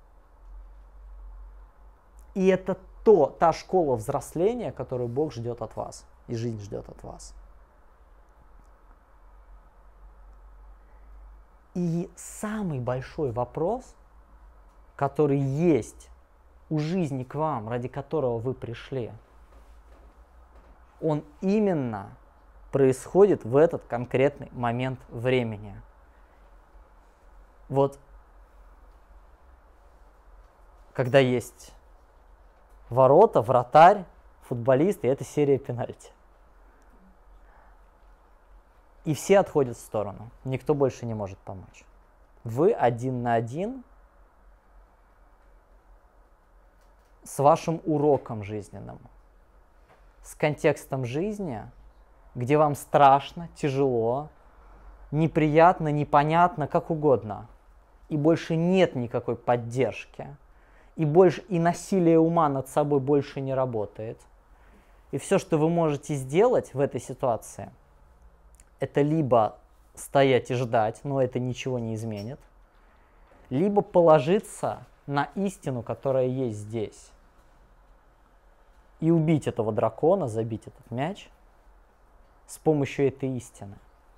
И это то, та школа взросления, которую Бог ждет от вас, и жизнь ждет от вас. И самый большой вопрос, который есть у жизни к вам, ради которого вы пришли, он именно происходит в этот конкретный момент времени. Вот когда есть ворота, вратарь, футболист, и это серия пенальти. И все отходят в сторону. Никто больше не может помочь. Вы один на один с вашим уроком жизненным, с контекстом жизни, где вам страшно, тяжело, неприятно, непонятно, как угодно. И больше нет никакой поддержки. И, больше, и насилие ума над собой больше не работает. И все, что вы можете сделать в этой ситуации, это либо стоять и ждать, но это ничего не изменит, либо положиться на истину, которая есть здесь, и убить этого дракона, забить этот мяч с помощью этой истины.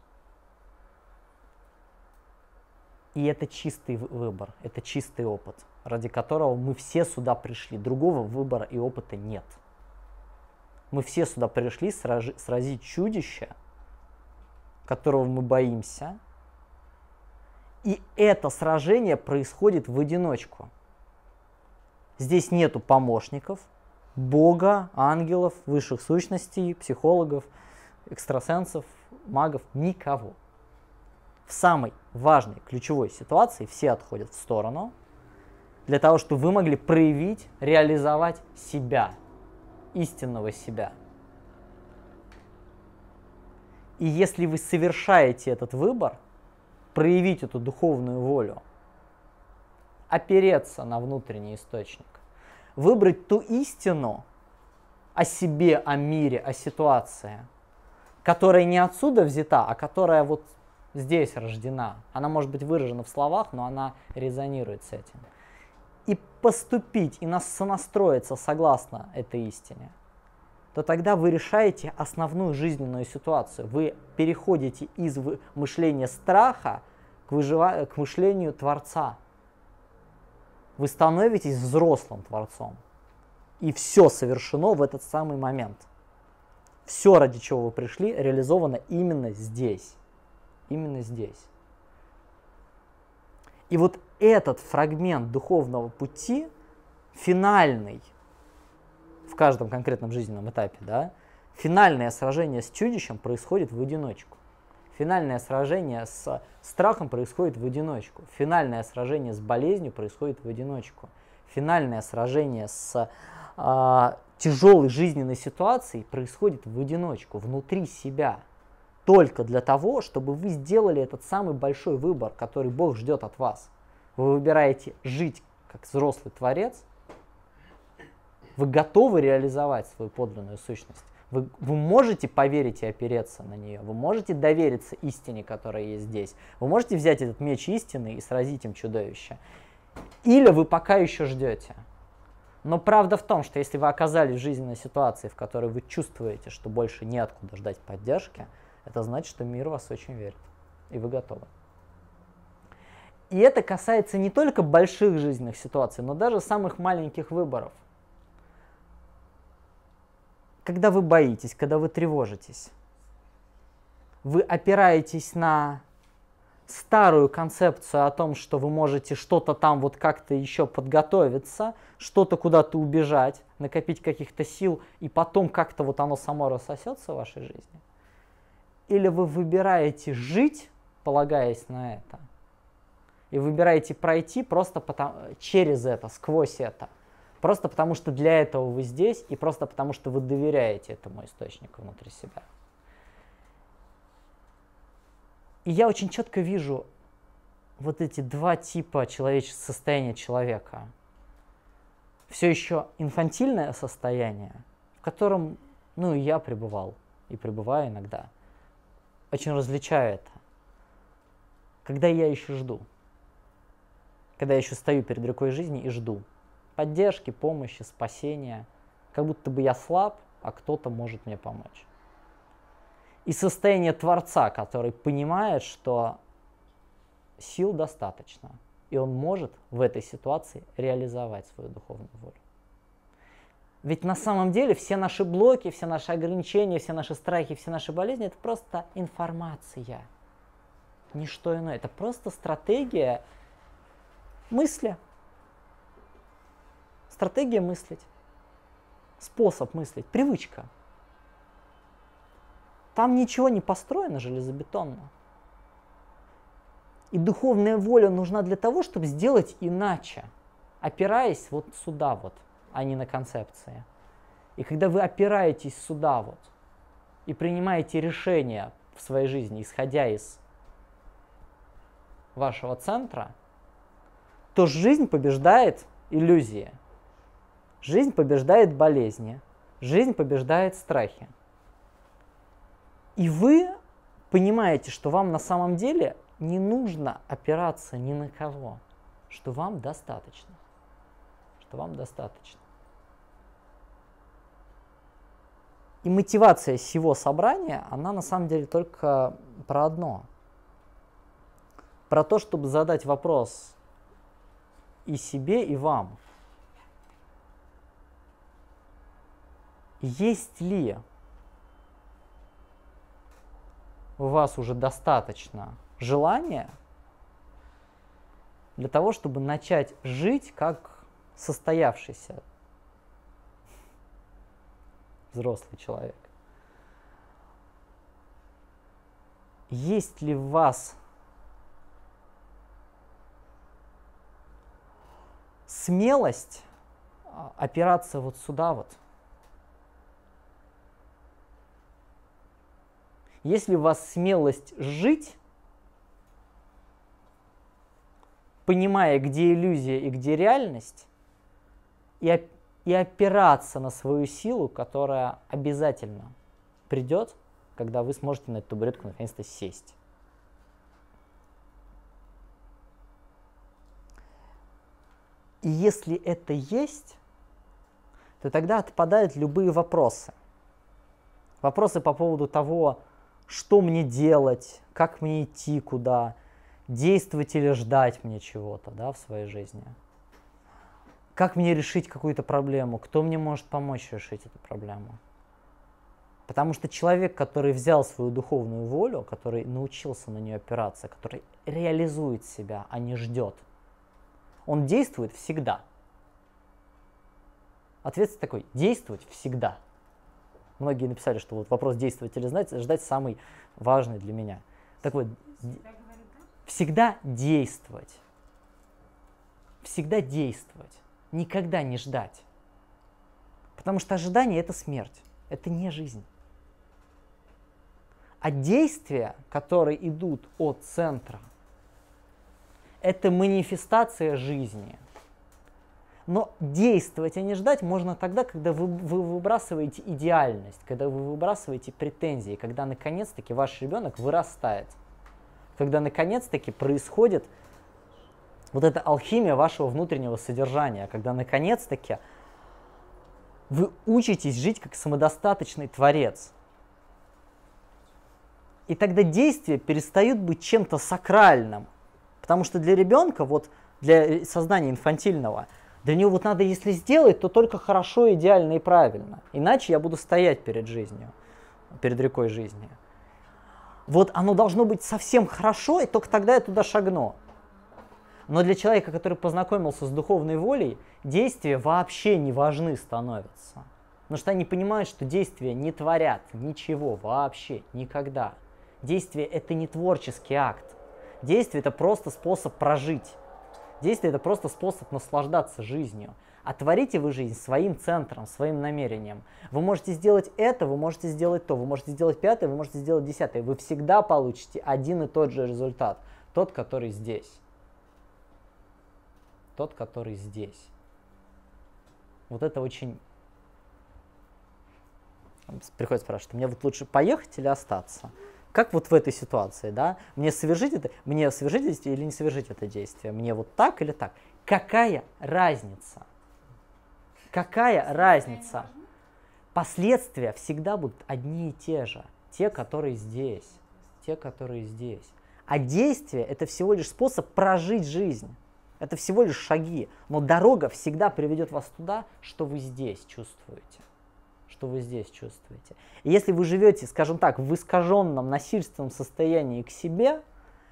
И это чистый выбор, это чистый опыт, ради которого мы все сюда пришли. Другого выбора и опыта нет. Мы все сюда пришли сраж... сразить чудище, которого мы боимся. И это сражение происходит в одиночку. Здесь нету помощников, Бога, ангелов, высших сущностей, психологов, экстрасенсов, магов, никого. В самой важной, ключевой ситуации все отходят в сторону для того, чтобы вы могли проявить, реализовать себя, истинного себя. И если вы совершаете этот выбор, проявить эту духовную волю, опереться на внутренний источник, выбрать ту истину о себе, о мире, о ситуации, которая не отсюда взята, а которая вот здесь рождена. Она может быть выражена в словах, но она резонирует с этим. И поступить, и нас сонастроиться согласно этой истине, то тогда вы решаете основную жизненную ситуацию. Вы переходите из мышления страха к, выжива... к мышлению Творца. Вы становитесь взрослым Творцом. И все совершено в этот самый момент. Все, ради чего вы пришли, реализовано именно здесь. Именно здесь. И вот этот фрагмент духовного пути, финальный, в каждом конкретном жизненном этапе, да, финальное сражение с чудищем происходит в одиночку. Финальное сражение с страхом происходит в одиночку. Финальное сражение с болезнью происходит в одиночку. Финальное сражение с э, тяжелой жизненной ситуацией происходит в одиночку, внутри себя. Только для того, чтобы вы сделали этот самый большой выбор, который Бог ждет от вас. Вы выбираете жить как взрослый Творец. Вы готовы реализовать свою подлинную сущность. Вы, вы можете поверить и опереться на нее. Вы можете довериться истине, которая есть здесь. Вы можете взять этот меч истины и сразить им чудовище. Или вы пока еще ждете. Но правда в том, что если вы оказались в жизненной ситуации, в которой вы чувствуете, что больше неоткуда ждать поддержки, это значит, что мир в вас очень верит. И вы готовы. И это касается не только больших жизненных ситуаций, но даже самых маленьких выборов. Когда вы боитесь, когда вы тревожитесь, вы опираетесь на старую концепцию о том, что вы можете что-то там вот как-то еще подготовиться, что-то куда-то убежать, накопить каких-то сил, и потом как-то вот оно само рассосется в вашей жизни. Или вы выбираете жить, полагаясь на это, и выбираете пройти просто потому, через это, сквозь это. Просто потому, что для этого вы здесь, и просто потому, что вы доверяете этому источнику внутри себя. И я очень четко вижу вот эти два типа человеческого состояния человека. Все еще инфантильное состояние, в котором, ну, и я пребывал, и пребываю иногда. Очень различаю это. Когда я еще жду. Когда я еще стою перед рекой жизни и жду. Поддержки, помощи, спасения. Как будто бы я слаб, а кто-то может мне помочь. И состояние Творца, который понимает, что сил достаточно. И он может в этой ситуации реализовать свою духовную волю. Ведь на самом деле все наши блоки, все наши ограничения, все наши страхи, все наши болезни — это просто информация. Ничто иное. Это просто стратегия мысли. Стратегия мыслить. Способ мыслить. Привычка. Там ничего не построено железобетонно. И духовная воля нужна для того, чтобы сделать иначе, опираясь вот сюда вот, а не на концепции. И когда вы опираетесь сюда вот и принимаете решения в своей жизни, исходя из вашего центра, то жизнь побеждает иллюзии. Жизнь побеждает болезни. Жизнь побеждает страхи. И вы понимаете, что вам на самом деле не нужно опираться ни на кого, что вам достаточно, что вам достаточно. И мотивация всего собрания, она на самом деле только про одно. Про то, чтобы задать вопрос и себе, и вам. Есть ли у вас уже достаточно желания для того, чтобы начать жить как состоявшийся взрослый человек? Есть ли в вас смелость опираться вот сюда вот? Есть ли у вас смелость жить, понимая, где иллюзия и где реальность, и, и опираться на свою силу, которая обязательно придет, когда вы сможете на эту табуретку наконец-то сесть? И если это есть, то тогда отпадают любые вопросы. Вопросы по поводу того, что мне делать, как мне идти куда, действовать или ждать мне чего-то, да, в своей жизни. Как мне решить какую-то проблему, кто мне может помочь решить эту проблему. Потому что человек, который взял свою духовную волю, который научился на нее опираться, который реализует себя, а не ждет, он действует всегда. Ответ такой: действовать всегда. Многие написали, что вот вопрос действовать или знать, ждать самый важный для меня. Так вот, всегда действовать. Всегда действовать. Никогда не ждать. Потому что ожидание – это смерть. Это не жизнь. А действия, которые идут от центра, это манифестация жизни. Но действовать, а не ждать можно тогда, когда вы, вы выбрасываете идеальность, когда вы выбрасываете претензии, когда наконец-таки ваш ребенок вырастает, когда наконец-таки происходит вот эта алхимия вашего внутреннего содержания, когда наконец-таки вы учитесь жить как самодостаточный творец. И тогда действия перестают быть чем-то сакральным, потому что для ребенка, вот для сознания инфантильного, для него вот надо, если сделать, то только хорошо, идеально и правильно. Иначе я буду стоять перед жизнью, перед рекой жизни. Вот оно должно быть совсем хорошо, и только тогда я туда шагну. Но для человека, который познакомился с духовной волей, действия вообще не важны становятся. Потому что они понимают, что действия не творят ничего вообще, никогда. Действие – это не творческий акт. Действие – это просто способ прожить. Действие – это просто способ наслаждаться жизнью. А творите вы жизнь своим центром, своим намерением. Вы можете сделать это, вы можете сделать то, вы можете сделать пятое, вы можете сделать десятое. Вы всегда получите один и тот же результат. Тот, который здесь. Тот, который здесь. Вот это очень... Приходит спрашивать, мне вот лучше поехать или остаться? Как вот в этой ситуации, да? Мне совершить это, мне совершить действие или не совершить это действие? Мне вот так или так? Какая разница? Какая разница? Последствия всегда будут одни и те же. Те, которые здесь. Те, которые здесь. А действие – это всего лишь способ прожить жизнь. Это всего лишь шаги. Но дорога всегда приведет вас туда, что вы здесь чувствуете. Что вы здесь чувствуете. И если вы живете, скажем так, в искаженном насильственном состоянии к себе,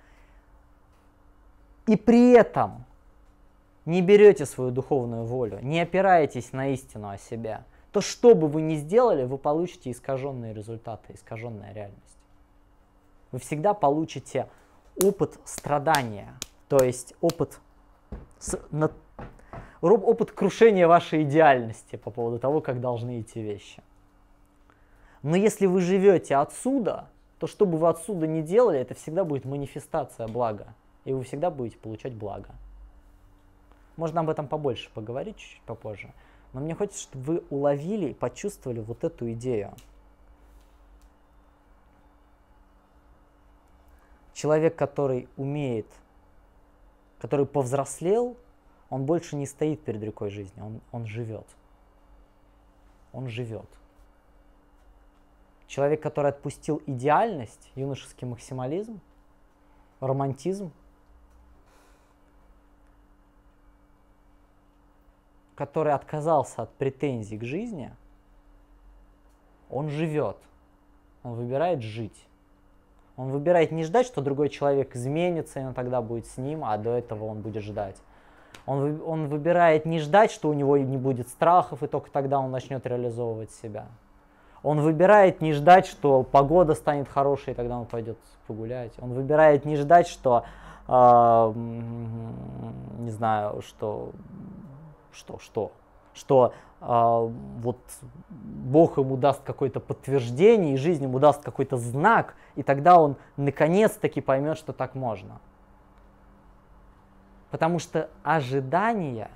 и при этом не берете свою духовную волю, не опираетесь на истину о себе, то что бы вы ни сделали, вы получите искаженные результаты, искаженная реальность. Вы всегда получите опыт страдания, то есть опыт, с, на, опыт крушения вашей идеальности по поводу того, как должны идти вещи. Но если вы живете отсюда, то что бы вы отсюда ни делали, это всегда будет манифестация блага. И вы всегда будете получать благо. Можно об этом побольше поговорить чуть-чуть попозже. Но мне хочется, чтобы вы уловили и почувствовали вот эту идею. Человек, который умеет, который повзрослел, он больше не стоит перед рекой жизни, он, он живет. Он живет. Человек, который отпустил идеальность, юношеский максимализм, романтизм, который отказался от претензий к жизни, он живет. Он выбирает жить. Он выбирает не ждать, что другой человек изменится, и он тогда будет с ним, а до этого он будет ждать. Он, вы, он выбирает не ждать, что у него не будет страхов, и только тогда он начнет реализовывать себя. Он выбирает не ждать, что погода станет хорошей, и тогда он пойдет погулять. Он выбирает не ждать, что, э, не знаю, что, что, что, что э, вот Бог ему даст какое-то подтверждение, и жизнь ему даст какой-то знак, и тогда он наконец-таки поймет, что так можно. Потому что ожидание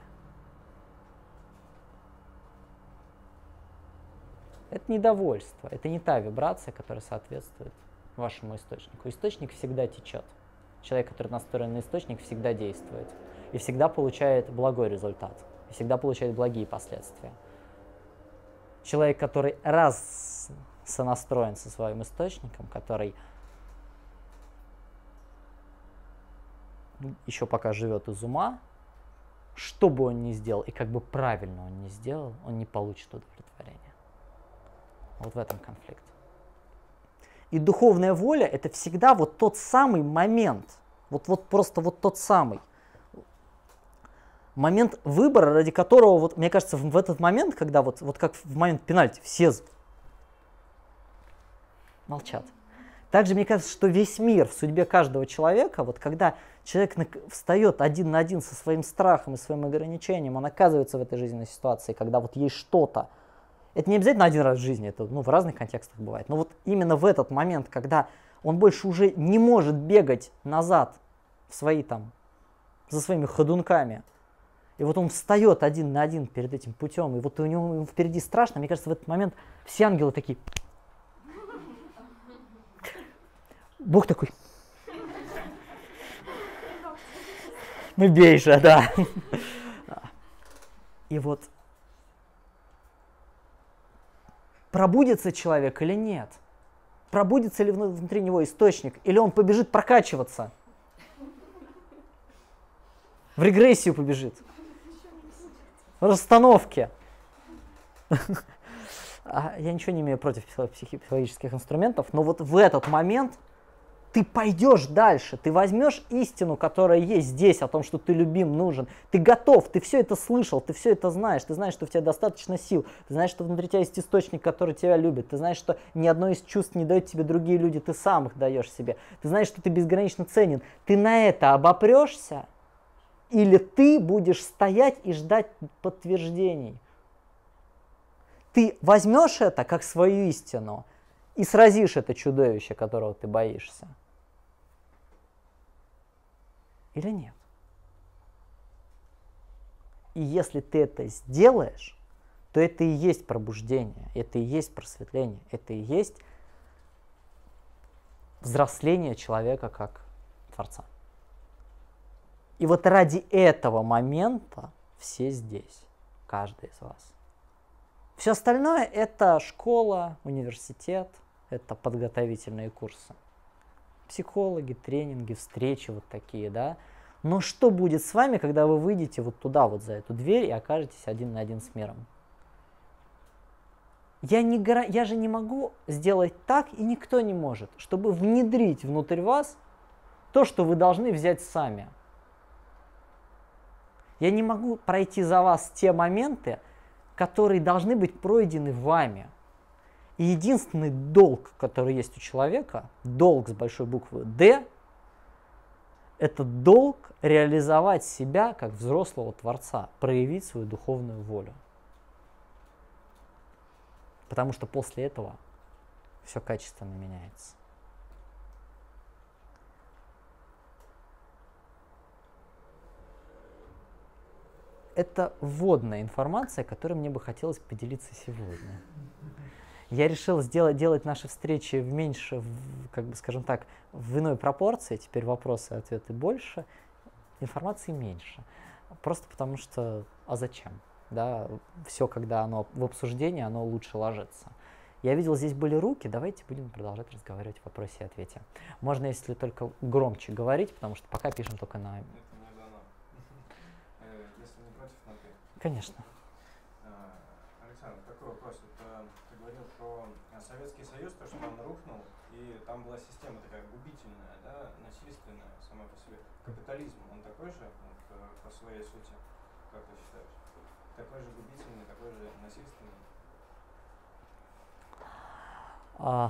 — это недовольство, это не та вибрация, которая соответствует вашему источнику. Источник всегда течет. Человек, который настроен на источник, всегда действует и всегда получает благой результат, и всегда получает благие последствия. Человек, который раз сонастроен со своим источником, который еще пока живет из ума, что бы он ни сделал и как бы правильно он ни сделал, он не получит удовлетворения. Вот в этом конфликт. И духовная воля — это всегда вот тот самый момент, вот, вот просто вот тот самый момент выбора, ради которого, вот, мне кажется, в, в этот момент, когда вот, вот как в момент пенальти все молчат. Также мне кажется, что весь мир в судьбе каждого человека, вот когда человек встает один на один со своим страхом и своим ограничением, он оказывается в этой жизненной ситуации, когда вот есть что-то. Это не обязательно один раз в жизни, это ну, в разных контекстах бывает. Но вот именно в этот момент, когда он больше уже не может бегать назад в свои там, за своими ходунками, и вот он встает один на один перед этим путем, и вот у него впереди страшно, мне кажется, в этот момент все ангелы такие... Бог такой, ну бей же, да. И вот пробудится человек или нет? Пробудится ли внутри него источник? Или он побежит прокачиваться? В регрессию побежит? В расстановке? Я ничего не имею против психологических инструментов, но вот в этот момент ты пойдешь дальше, ты возьмешь истину, которая есть здесь, о том, что ты любим, нужен. Ты готов, ты все это слышал, ты все это знаешь, ты знаешь, что у тебя достаточно сил, ты знаешь, что внутри тебя есть источник, который тебя любит, ты знаешь, что ни одно из чувств не дают тебе другие люди, ты сам их даешь себе, ты знаешь, что ты безгранично ценен. Ты на это обопрешься, или ты будешь стоять и ждать подтверждений? Ты возьмешь это как свою истину и сразишь это чудовище, которого ты боишься? Или нет? И если ты это сделаешь, то это и есть пробуждение, это и есть просветление, это и есть взросление человека как Творца. И вот ради этого момента все здесь, каждый из вас. Все остальное — это школа, университет, это подготовительные курсы. Психологи, тренинги, встречи вот такие, да. Но что будет с вами, когда вы выйдете вот туда, вот за эту дверь и окажетесь один на один с миром? Я, не, я же не могу сделать так, и никто не может, чтобы внедрить внутрь вас то, что вы должны взять сами. Я не могу пройти за вас те моменты, которые должны быть пройдены вами. И единственный долг, который есть у человека, долг с большой буквы «Д», это долг реализовать себя как взрослого Творца, проявить свою духовную волю. Потому что после этого все качественно меняется. Это вводная информация, которой мне бы хотелось поделиться сегодня. Я решил сделать, делать наши встречи в меньше, в, как бы, скажем так, в иной пропорции. Теперь вопросы и ответы больше, информации меньше. Просто потому что, а зачем? Да, все, когда оно в обсуждении, оно лучше ложится. Я видел, здесь были руки, давайте будем продолжать разговаривать в вопросе и ответе. Можно, если только громче говорить, потому что пока пишем только на... Это не дано. Э, Если не против, на ты. Конечно. А, Александр, такой вопрос. Это ты говорил про а, Советский Союз, то, что он рухнул, и там была система такая губительная, да, насильственная сама по себе. Капитализм, он такой же вот, э, по своей сути, как ты считаешь? Такой же губительный, такой же насильственный? А,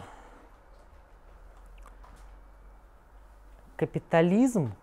капитализм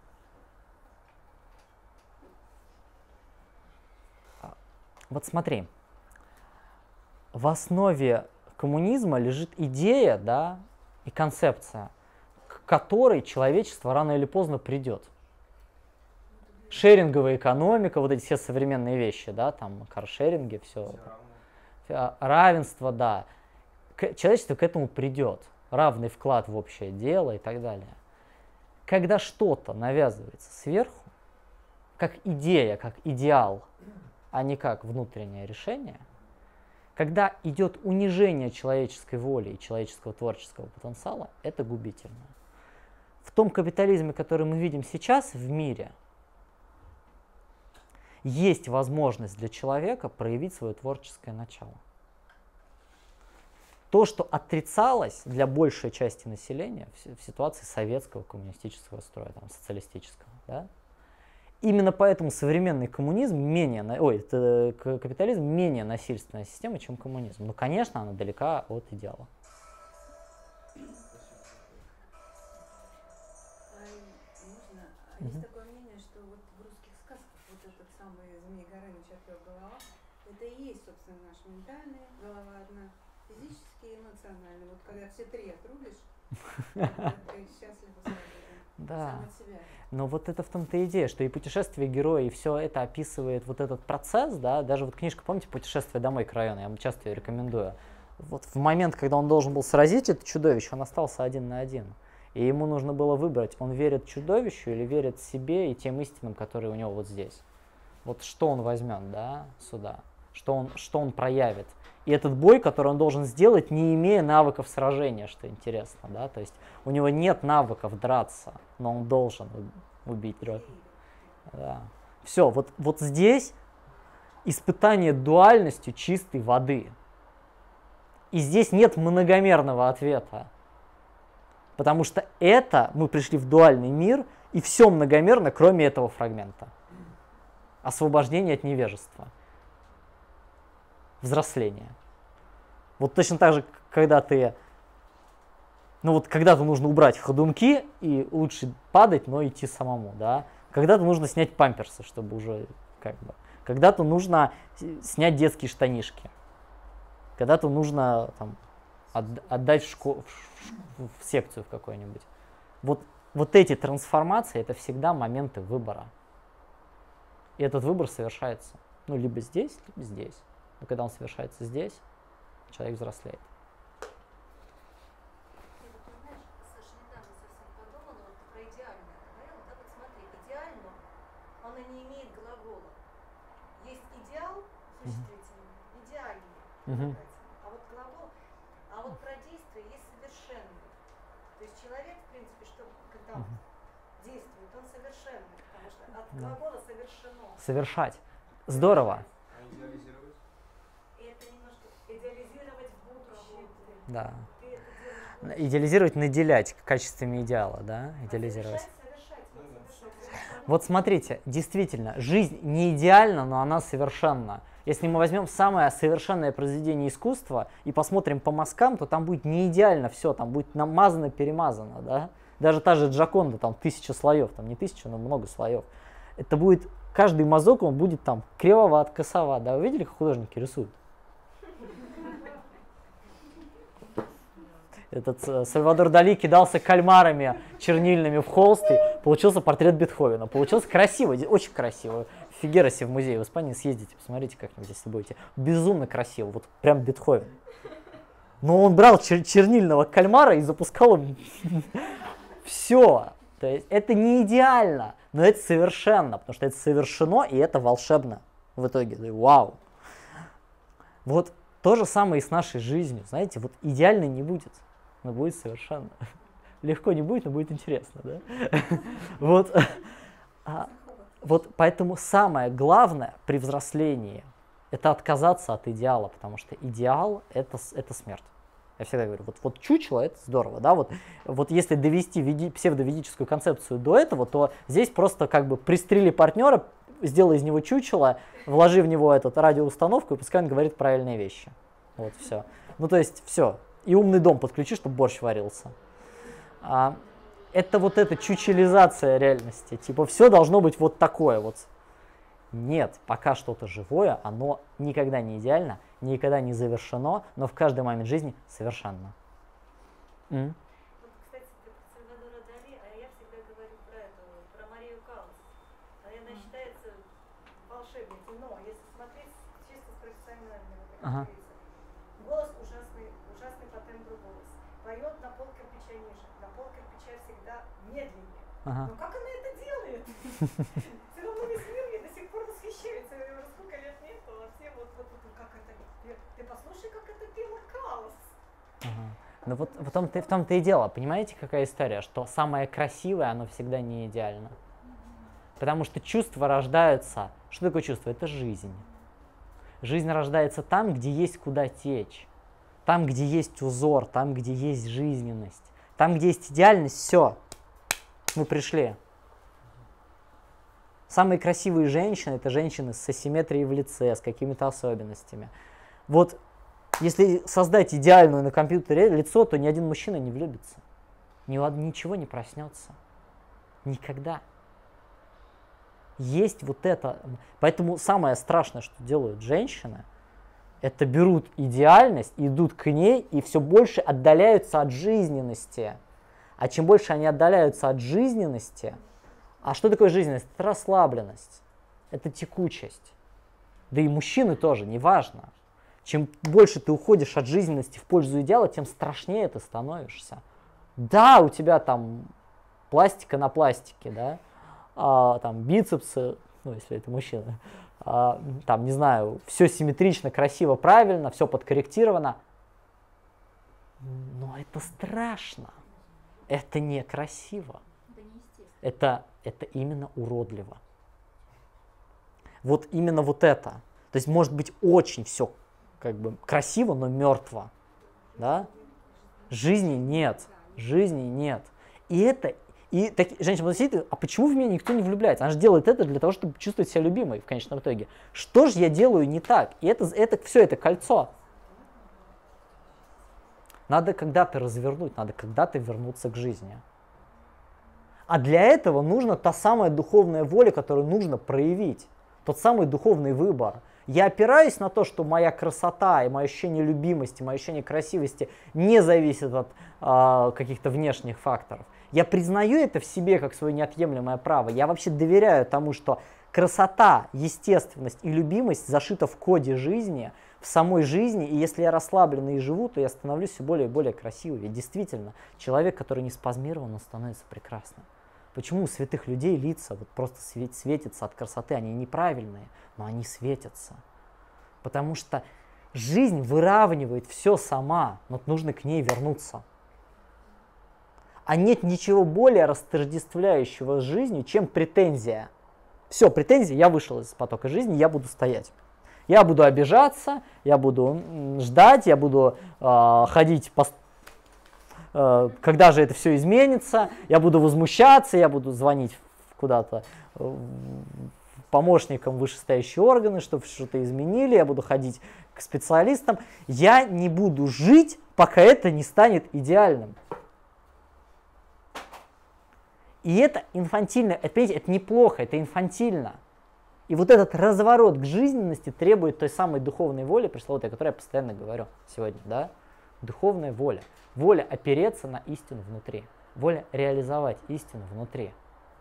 а, вот смотри, в основе коммунизма лежит идея, да, и концепция, к которой человечество рано или поздно придет. Шеринговая экономика, вот эти все современные вещи, да, там каршеринги, все, равенство, да. Человечество к этому придет, равный вклад в общее дело и так далее. Когда что-то навязывается сверху, как идея, как идеал, а не как внутреннее решение, когда идет унижение человеческой воли и человеческого творческого потенциала, это губительно. В том капитализме, который мы видим сейчас в мире, есть возможность для человека проявить свое творческое начало. То, что отрицалось для большей части населения в, в ситуации советского коммунистического строя, там, социалистического, да? Именно поэтому современный коммунизм менее, ой, это, капитализм менее насильственная система, чем коммунизм. Но, конечно, она далека от идеала. А можно? А Мгм. есть такое мнение, что вот в русских сказках вот этот самый Змей Горыныч, Орфео голова, это и есть, собственно, наша ментальная голова одна, физически и эмоциональная. Вот когда все три отрубишь, ты счастлив сразу же. Да. Сам от себя. Но вот это в том-то и идея, что и путешествие героя, и все это описывает вот этот процесс, да, даже вот книжка, помните, «Путешествие домой к району», я вам часто ее рекомендую. Вот в момент, когда он должен был сразить это чудовище, он остался один на один. И ему нужно было выбрать, он верит чудовищу или верит себе и тем истинам, которые у него вот здесь. Вот что он возьмет, да, сюда, что он, что он проявит. И этот бой, который он должен сделать, не имея навыков сражения, что интересно, да, то есть у него нет навыков драться, но он должен убить дракона. Да. Все, вот, вот здесь испытание дуальностью чистой воды. И здесь нет многомерного ответа. Потому что это, мы пришли в дуальный мир, и все многомерно, кроме этого фрагмента. Освобождение от невежества. Взросление. Вот точно так же, когда ты, ну вот когда-то нужно убрать ходунки и лучше падать, но идти самому, да. Когда-то нужно снять памперсы, чтобы уже как бы. Когда-то нужно снять детские штанишки. Когда-то нужно там, от, отдать в, школу, в, в секцию в какую-нибудь. Вот, вот эти трансформации это всегда моменты выбора. И этот выбор совершается, ну, либо здесь, либо здесь. Но когда он совершается здесь, человек взрослеет. Я вот, знаешь, Саша, недавно совсем подумала вот про идеальное. Говорила, да, вот смотри, идеально, оно не имеет глагола. Есть идеал существительный, идеальный, Мгм. а вот глагол, а вот про действие есть совершенный. То есть человек, в принципе, что когда он действует, он совершенный, потому что от Да. глагола совершено. Совершать. Здорово. А идеализировать? И это немножко идеализировать в будущее. Да. Ты это делаешь в будущем. Идеализировать, наделять качествами идеала, да? Идеализировать. Совершать, совершать, вот совершать, совершать. Вот смотрите, действительно, жизнь не идеальна, но она совершенна. Если мы возьмем самое совершенное произведение искусства и посмотрим по мазкам, то там будет не идеально все, там будет намазано, перемазано, да? Даже та же Джоконда, там тысяча слоев, там не тысяча, но много слоев. Это будет, каждый мазок, он будет там кривоват, косоват, да? Вы видели, как художники рисуют? Этот э, Сальвадор Дали кидался кальмарами чернильными в холст, и получился портрет Бетховена. Получился красиво, де- очень красиво. В Фигеросе в музее в Испании съездите, посмотрите как-нибудь, если будете. Безумно красиво, вот прям Бетховен. Но он брал чер- чернильного кальмара и запускал им все. То есть это не идеально, но это совершенно, потому что это совершено, и это волшебно в итоге. Вау. Вот то же самое и с нашей жизнью. Знаете, вот идеально не будет, но будет совершенно. Легко не будет, но будет интересно, да? Вот. Вот поэтому самое главное при взрослении – это отказаться от идеала, потому что идеал – это, это смерть. Я всегда говорю, вот, вот чучело – это здорово, да, вот, вот если довести веди, псевдоведическую концепцию до этого, то здесь просто как бы пристрели партнера, сделай из него чучело, вложи в него эту радиоустановку, и пускай он говорит правильные вещи. Вот, все. Ну, то есть, все. И умный дом подключи, чтобы борщ варился. А, это вот эта чучелизация реальности. Типа, все должно быть вот такое вот. Нет, пока что-то живое, оно никогда не идеально, никогда не завершено, но в каждый момент жизни совершенно. Mm. Вот, кстати, ты про Сальвадора Дали, а я всегда говорю про эту, про Марию Каллас. Она считается волшебницей, но если смотреть чисто с профессионального Ага. голос ужасный, ужасный по тембру голос. Поет на пол кирпича ниже, на пол кирпича всегда медленнее. Ага. Но как она это делает? Все равно весь мир ей до сих пор восхищается. Я говорю, сколько лет нету, а все вот, вот, вот как это, ты послушай, как это пела Каллас. Ага. Ну вот в том-то, в том-то и дело, понимаете, какая история, что самое красивое, оно всегда не идеально. Потому что чувства рождаются, что такое чувство? Это жизнь. Жизнь рождается там, где есть куда течь, там, где есть узор, там, где есть жизненность, там, где есть идеальность, все, мы пришли. Самые красивые женщины – это женщины с асимметрией в лице, с какими-то особенностями. Вот если создать идеальную на компьютере лицо, то ни один мужчина не влюбится, ни, ничего не проснется, никогда. Есть вот это. Поэтому самое страшное, что делают женщины, это берут идеальность, идут к ней и все больше отдаляются от жизненности. А чем больше они отдаляются от жизненности, а что такое жизненность? Это расслабленность, это текучесть. Да и мужчины тоже, неважно. Чем больше ты уходишь от жизненности в пользу идеала, тем страшнее ты становишься. Да, у тебя там пластика на пластике, да, а, там бицепсы, ну если это мужчина, а, там, не знаю, все симметрично, красиво, правильно, все подкорректировано. Но это страшно, это некрасиво, это, это именно уродливо. Вот именно вот это. То есть может быть очень все как бы красиво, но мертво. Да? Жизни нет. Жизни нет. И это... И так, женщина будет сидеть, а почему в меня никто не влюбляется? Она же делает это для того, чтобы чувствовать себя любимой в конечном итоге. Что же я делаю не так? И это, это все это кольцо. Надо когда-то развернуть, надо когда-то вернуться к жизни. А для этого нужна та самая духовная воля, которую нужно проявить. Тот самый духовный выбор. Я опираюсь на то, что моя красота и мое ощущение любимости, мое ощущение красивости не зависит от э, каких-то внешних факторов. Я признаю это в себе как свое неотъемлемое право. Я вообще доверяю тому, что красота, естественность и любимость зашита в коде жизни, в самой жизни. И если я расслабленный и живу, то я становлюсь все более и более красивым. Ведь действительно, человек, который не спазмирован, он становится прекрасным. Почему у святых людей лица вот просто свет, светятся от красоты? Они неправильные, но они светятся. Потому что жизнь выравнивает все сама, но нужно к ней вернуться. А нет ничего более растождествляющего с жизнью, чем претензия. Все, претензия, я вышел из потока жизни, я буду стоять. Я буду обижаться, я буду ждать, я буду э, ходить по... Когда же это все изменится, я буду возмущаться, я буду звонить куда-то помощникам вышестоящие органы, чтобы что-то изменили, я буду ходить к специалистам. Я не буду жить, пока это не станет идеальным. И это инфантильно, это, понимаете, это неплохо, это инфантильно. И вот этот разворот к жизненности требует той самой духовной воли, пресловутой, о которой я постоянно говорю сегодня, да? Духовная воля. Воля опереться на истину внутри. Воля реализовать истину внутри.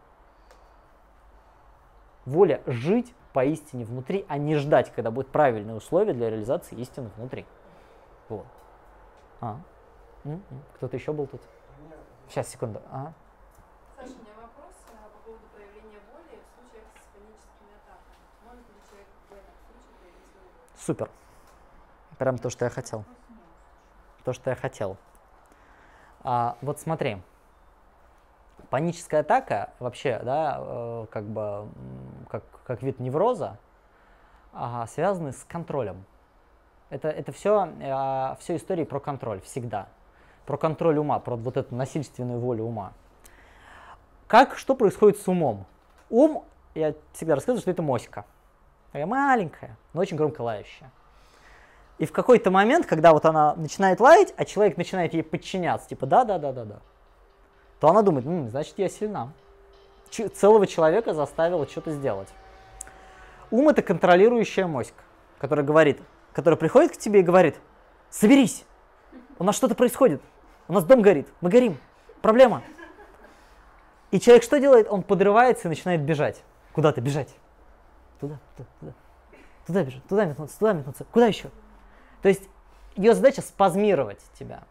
Воля жить по истине внутри, а не ждать, когда будут правильные условия для реализации истины внутри. Вот. А. М-м. Кто-то еще был тут? Сейчас, секунду. Ага. Саша, у меня вопрос а, по поводу проявления воли в случаях с паническими атаками. Может ли человек в этом случае проявить свою волю? Супер. Прям то, что я хотел. То, что я хотел. А, вот смотри. Паническая атака вообще, да, э, как бы, м, как, как вид невроза, а, связаны с контролем. Это, это все, э, все истории про контроль, всегда. Про контроль ума, про вот эту насильственную волю ума. Как, что происходит с умом? Ум, я всегда рассказываю, что это моська. Такая маленькая, но очень громко лающая. И в какой-то момент, когда вот она начинает лаять, а человек начинает ей подчиняться, типа да-да-да-да-да, то она думает, М, значит, я сильна. Ч- целого человека заставила что-то сделать. Ум — это контролирующая моська, которая говорит, которая приходит к тебе и говорит, соберись, у нас что-то происходит, у нас дом горит, мы горим, проблема. И человек что делает? Он подрывается и начинает бежать. Куда-то бежать. Туда, туда, туда. Туда бежать, туда метнуться, туда метнуться. Куда еще? То есть ее задача спазмировать тебя.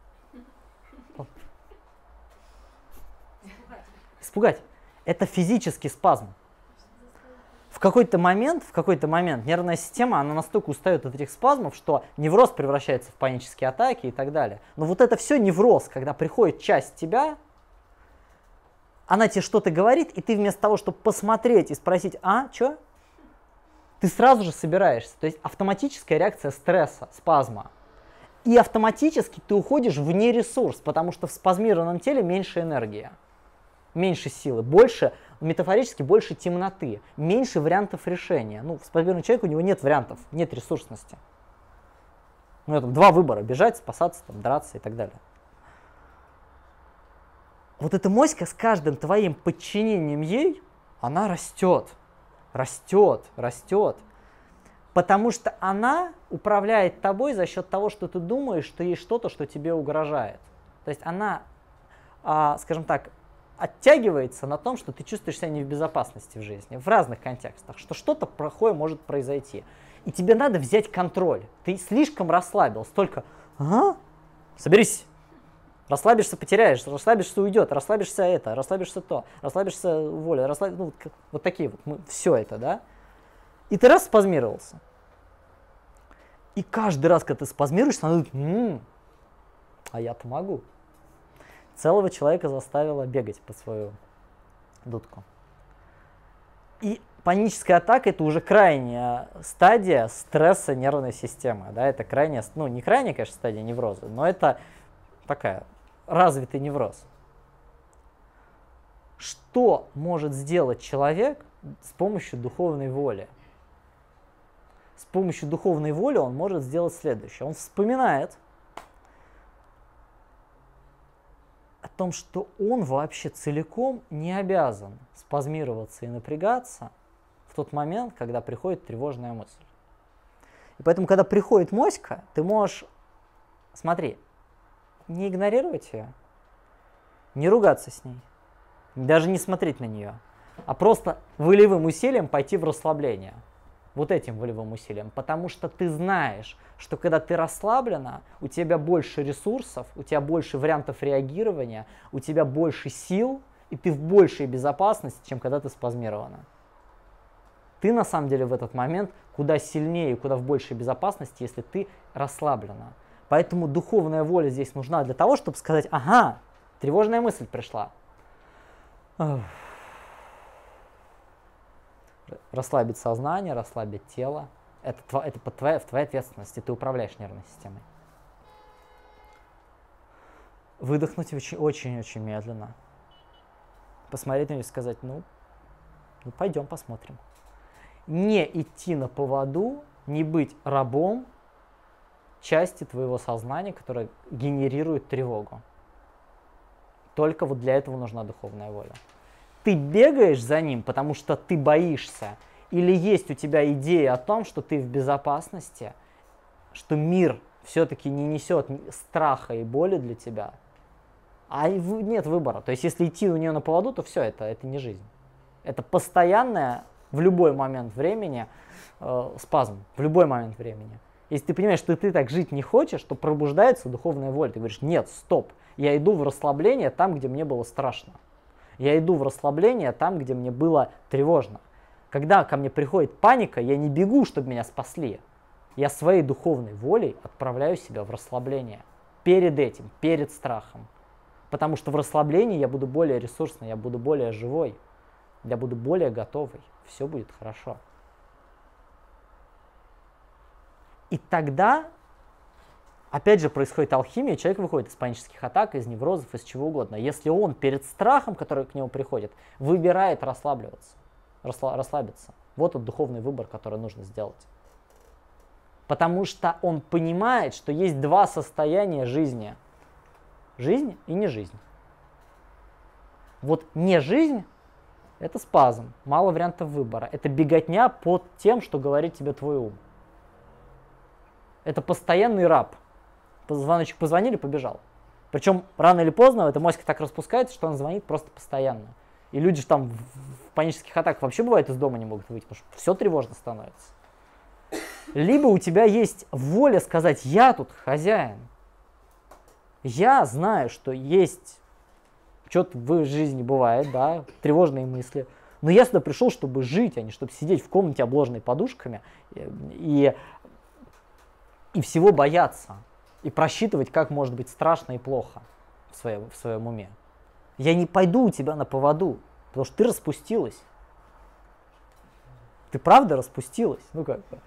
Испугать. Это физический спазм. В какой-то момент, в какой-то момент нервная система, она настолько устает от этих спазмов, что невроз превращается в панические атаки и так далее. Но вот это все невроз, когда приходит часть тебя, она тебе что-то говорит, и ты вместо того, чтобы посмотреть и спросить, а, что? Ты сразу же собираешься. То есть автоматическая реакция стресса, спазма. И автоматически ты уходишь вне ресурс, потому что в спазмированном теле меньше энергии, меньше силы, больше, метафорически больше темноты, меньше вариантов решения. Ну, в спазмированном человеке у него нет вариантов, нет ресурсности. У него там два выбора: бежать, спасаться, там, драться и так далее. Вот эта моська с каждым твоим подчинением ей, она растет, растет, растет. Потому что она управляет тобой за счет того, что ты думаешь, что есть что-то, что тебе угрожает. То есть она, а, скажем так, оттягивается на том, что ты чувствуешь себя не в безопасности в жизни, в разных контекстах, что что-то плохое может произойти. И тебе надо взять контроль. Ты слишком расслабился, только ага, соберись. Расслабишься, потеряешь, расслабишься, уйдет, расслабишься это, расслабишься то, расслабишься воля, расслаб... ну, вот, вот такие вот, мы, все это, да. И ты раз спазмировался. И каждый раз, когда ты спазмируешься, она говорит, м-м, а я-то могу. Целого человека заставила бегать под свою дудку. И паническая атака — это уже крайняя стадия стресса нервной системы. Да? Это крайняя, ну не крайняя, конечно, стадия невроза, но это такая развитый невроз. Что может сделать человек с помощью духовной воли? С помощью духовной воли он может сделать следующее. Он вспоминает о том, что он вообще целиком не обязан спазмироваться и напрягаться в тот момент, когда приходит тревожная мысль. И поэтому, когда приходит моська, ты можешь, смотри, не игнорировать ее, не ругаться с ней, даже не смотреть на нее, а просто волевым усилием пойти в расслабление. Вот этим волевым усилием. Потому что ты знаешь, что когда ты расслаблена, у тебя больше ресурсов, у тебя больше вариантов реагирования, у тебя больше сил, и ты в большей безопасности, чем когда ты спазмирована. Ты на самом деле в этот момент куда сильнее и куда в большей безопасности, если ты расслаблена. Поэтому духовная воля здесь нужна для того, чтобы сказать, ага, тревожная мысль пришла. Расслабить сознание, расслабить тело. Это, тво, это под твоей, в твоей ответственности, ты управляешь нервной системой. Выдохнуть очень-очень медленно. Посмотреть на нее и сказать, ну, ну пойдем посмотрим. Не идти на поводу, не быть рабом части твоего сознания, которая генерирует тревогу. Только вот для этого нужна духовная воля. Ты бегаешь за ним, потому что ты боишься, или есть у тебя идея о том, что ты в безопасности, что мир все-таки не несет страха и боли для тебя, а нет выбора. То есть если идти у нее на поводу, то все, это, это не жизнь. Это постоянная, в любой момент времени, э, спазм, в любой момент времени. Если ты понимаешь, что ты так жить не хочешь, то пробуждается духовная воля. Ты говоришь, нет, стоп, я иду в расслабление там, где мне было страшно. Я иду в расслабление там, где мне было тревожно. Когда ко мне приходит паника, я не бегу, чтобы меня спасли. Я своей духовной волей отправляю себя в расслабление. Перед этим, перед страхом. Потому что в расслаблении я буду более ресурсный, я буду более живой, я буду более готовый. Все будет хорошо. И тогда, опять же, происходит алхимия, человек выходит из панических атак, из неврозов, из чего угодно. Если он перед страхом, который к нему приходит, выбирает расслабливаться, расла- расслабиться. Вот тот духовный выбор, который нужно сделать. Потому что он понимает, что есть два состояния жизни. Жизнь и не жизнь. Вот не жизнь – это спазм, мало вариантов выбора. Это беготня под тем, что говорит тебе твой ум. Это постоянный раб. Звоночек позвонили, побежал. Причем рано или поздно эта мозг так распускается, что он звонит просто постоянно. И люди же там в панических атаках вообще бывает из дома не могут выйти, потому что все тревожно становится. Либо у тебя есть воля сказать, я тут хозяин. Я знаю, что есть, что-то в жизни бывает, да, тревожные мысли. Но я сюда пришел, чтобы жить, а не чтобы сидеть в комнате, обложенной подушками, и, и всего бояться. И просчитывать, как может быть страшно и плохо в своем, в своем уме. Я не пойду у тебя на поводу, потому что ты распустилась. Ты правда распустилась? Ну как бы.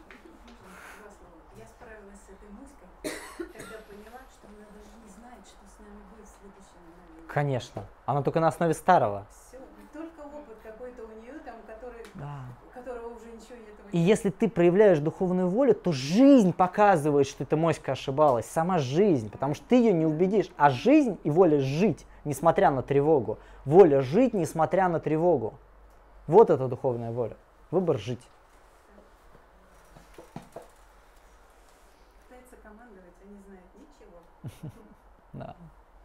Я справилась с этой мыслью, когда поняла, что она даже не знает, что с нами будет в следующем мгновении. Конечно. Она только на основе старого. Все, только опыт какой-то у нее, там, который, Да. которого уже ничего этого И нет. если ты проявляешь духовную волю, то жизнь показывает, что эта моська ошибалась. Сама жизнь, потому что ты ее не убедишь. А жизнь и воля жить, несмотря на тревогу. Воля жить, несмотря на тревогу. Вот это духовная воля. Выбор жить. Пытается командовать, а не знает ничего. Да.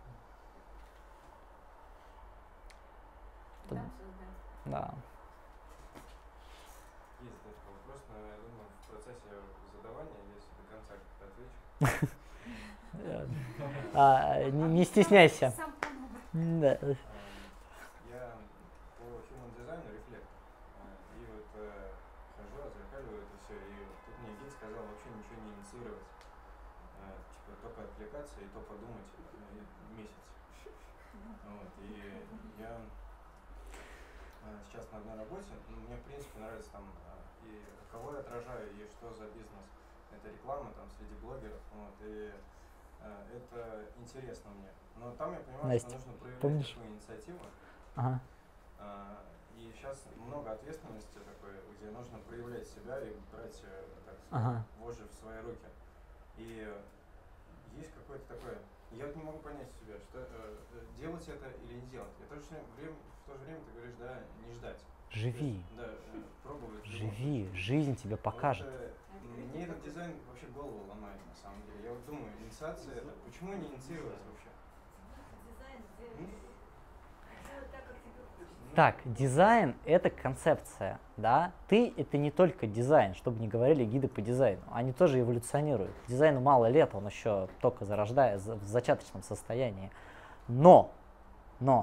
Да, Да. всё, да. Да. Есть такой вопрос, но я думаю, в процессе задавания, если до конца как-то отвечу. А, не, не стесняйся. Сам подумал. Да. А, Я по human дизайну рефлект. А, И вот э, хожу, отзеркаливаю это все, и тут мне гид сказал вообще ничего не инициировать. А, Типа только отвлекаться и то подумать э, месяц. Вот, и я э, сейчас на одной работе, ну, мне в принципе нравится там э, и кого я отражаю, и что за бизнес. Это реклама там среди блогеров, вот, и э, это интересно мне. Но там я понимаю, Настя, что нужно проявлять помнишь? такую инициативу. Ага. А, И сейчас много ответственности такой, где нужно проявлять себя и брать, э, так сказать, Ага. вожжи в свои руки. И э, есть какое-то такое, я вот не могу понять себя, что э, э, делать это или не делать. И в то же время, в то же время ты говоришь, да, не ждать. То Живи. есть, да, э, пробовать. Живи. Жизнь тебе покажет. Вот, э, мне этот дизайн вообще голову ломает на самом деле. Я вот думаю, инициация это, почему не инициировать вообще? Дизайн Ну, сделать, сделать так, как тебе хочется. Так, дизайн — это концепция, да? Ты — это не только дизайн, чтобы не говорили гиды по дизайну. Они тоже эволюционируют. Дизайну мало лет, он еще только зарождается в зачаточном состоянии. Но, но,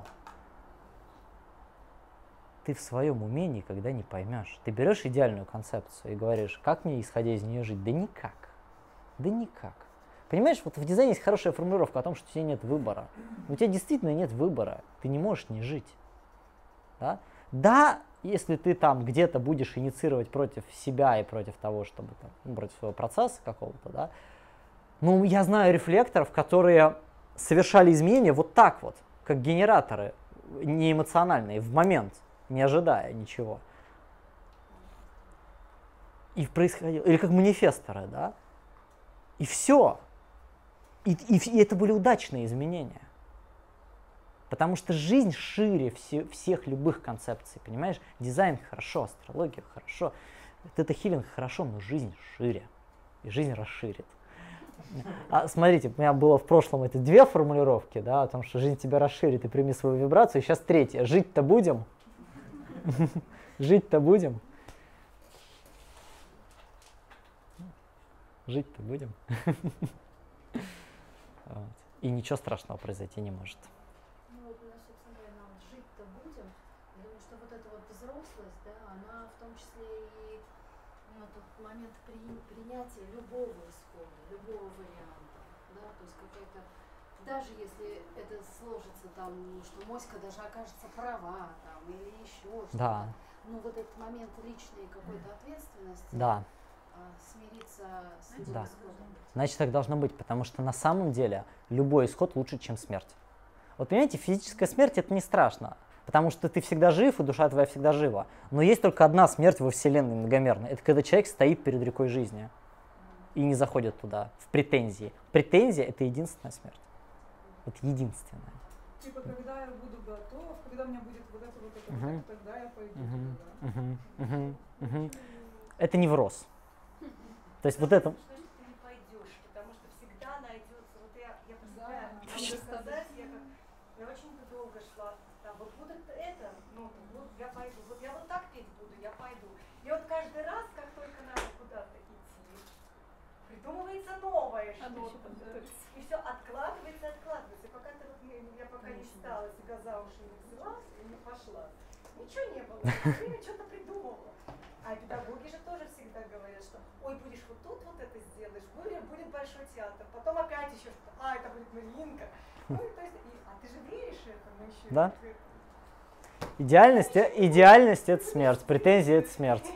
ты в своем уме никогда не поймешь. Ты берешь идеальную концепцию и говоришь, как мне, исходя из нее, жить? Да никак. Да никак. Понимаешь, вот в дизайне есть хорошая формулировка о том, что у тебя нет выбора. У тебя действительно нет выбора. Ты не можешь не жить. Да? Да, если ты там где-то будешь инициировать против себя и против того, чтобы там, ну, против своего процесса какого-то, да. Ну, я знаю рефлекторов, которые совершали изменения вот так вот, как генераторы, неэмоциональные, в момент, не ожидая ничего. И происходило, или как манифесторы, да. И все. И, и, и это были удачные изменения. Потому что жизнь шире все, всех любых концепций, понимаешь? Дизайн хорошо, астрология хорошо, тета-хилинг хорошо, но жизнь шире. И жизнь расширит. А, смотрите, у меня было в прошлом это две формулировки, да, о том, что жизнь тебя расширит и прими свою вибрацию. Сейчас третья. Жить-то будем? Жить-то будем? Жить-то будем. Вот. И ничего страшного произойти не может. Ну вот, ну, собственно говоря, нам жить-то будем. Я думаю, что вот эта вот взрослость, да, она в том числе и ну, тот момент при, принятия любого исхода, любого варианта, да, то есть какая-то, даже если это сложится там, что моська даже окажется права там или еще что-то, Да. ну вот этот момент личной какой-то ответственности, Да. а, смириться с этим Да. исходом. Значит, так должно быть, потому что на самом деле любой исход лучше, чем смерть. Вот понимаете, физическая смерть — это не страшно, потому что ты всегда жив, и душа твоя всегда жива. Но есть только одна смерть во Вселенной многомерной. Это когда человек стоит перед рекой жизни и не заходит туда, в претензии. Претензия — это единственная смерть. Вот единственная. Типа, когда я буду готов, когда у меня будет вот это, вот это, Мгм. вот это, тогда я пойду Мгм, туда. мгм, мгм, мгм. Это невроз. То есть вот это... Что значит ты не пойдешь? Потому что всегда найдется. Вот я, я представляю, Да, могу сказать, я как я очень долго шла. Там вот будет это, ну вот я пойду. Вот я вот так петь буду, я пойду. И вот каждый раз, как только надо куда-то идти, придумывается новое Надо еще что-то. подготовиться. И все откладывается, откладывается. И пока ты вот я, я пока не встала, себя за уши не взяла и не пошла. Ничего не было. Я всё время что-то придумывала. А педагоги же тоже всегда говорят, что ой, будешь вот тут вот это сделаешь, будет, будет большой театр, потом опять еще что-то, а, это будет Мариинка. Ну, и, то есть, и, а ты же веришь этому еще? Да. Идеальность, э- идеальность — это смерть, претензии — это смерть.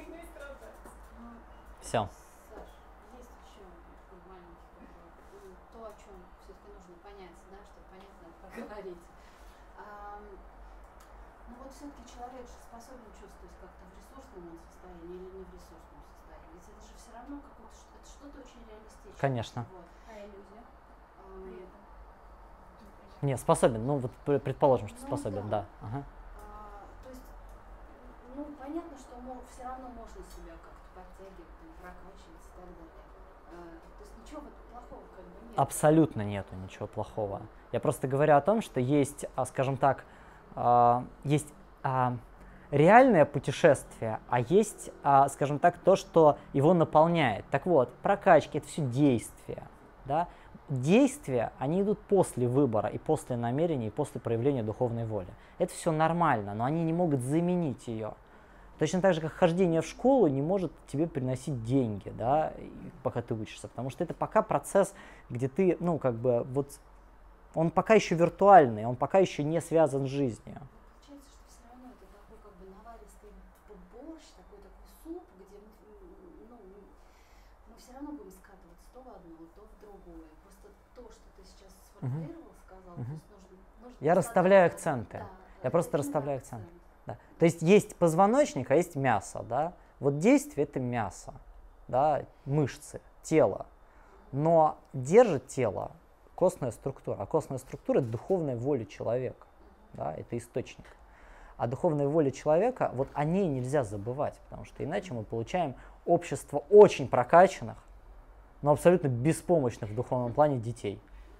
Все. Саш, есть еще такой маленький вопрос. Ну, то, о чем все-таки нужно понять, да, чтобы понятно поговорить. Ам, ну вот все-таки человек же способен чувствовать как-то в ресурсном состоянии или не в ресурсном состоянии. Ведь это же все равно какое-то что- это что-то очень реалистичное. Конечно. Вот. А иллюзия Ам, при этом? Не, способен. Ну вот пр- предположим, что Ну, способен, да. да. Ага. а, то есть, ну, понятно, что все равно можно себя как-то подтягивать, там, прокачивать и так далее. А, то есть ничего в этом плохого как бы нет. Абсолютно нету ничего плохого. Я просто говорю о том, что есть, а, скажем так, а, есть а, реальное путешествие, а есть, а, скажем так, то, что его наполняет. Так вот, прокачки — это все действия. Да? Действия, они идут после выбора, и после намерения, и после проявления духовной воли. Это все нормально, но они не могут заменить ее. Точно так же, как хождение в школу не может тебе приносить деньги, да, и пока ты учишься. Потому что это пока процесс, где ты, ну, как бы, вот, он пока еще виртуальный, он пока еще не связан с жизнью. Получается, что все равно это такой как бы наваристый борщ, такой такой суп, где м, ну, мы все равно будем скатываться то в одно, то в другое. Просто то, что ты сейчас сформулировал, сказал, Мгм. то есть нужно, нужно Я просто расставляю отдать- акценты. да, Я это просто именно расставляю акцент. акценты. Да. То есть есть позвоночник, а есть мясо, да. Вот действие — это мясо, да, мышцы, тело. Но держит тело костная структура. А костная структура — это духовная воля человека, да, это источник. А духовная воля человека, вот о ней нельзя забывать, потому что иначе мы получаем общество очень прокачанных, но абсолютно беспомощных в духовном плане детей,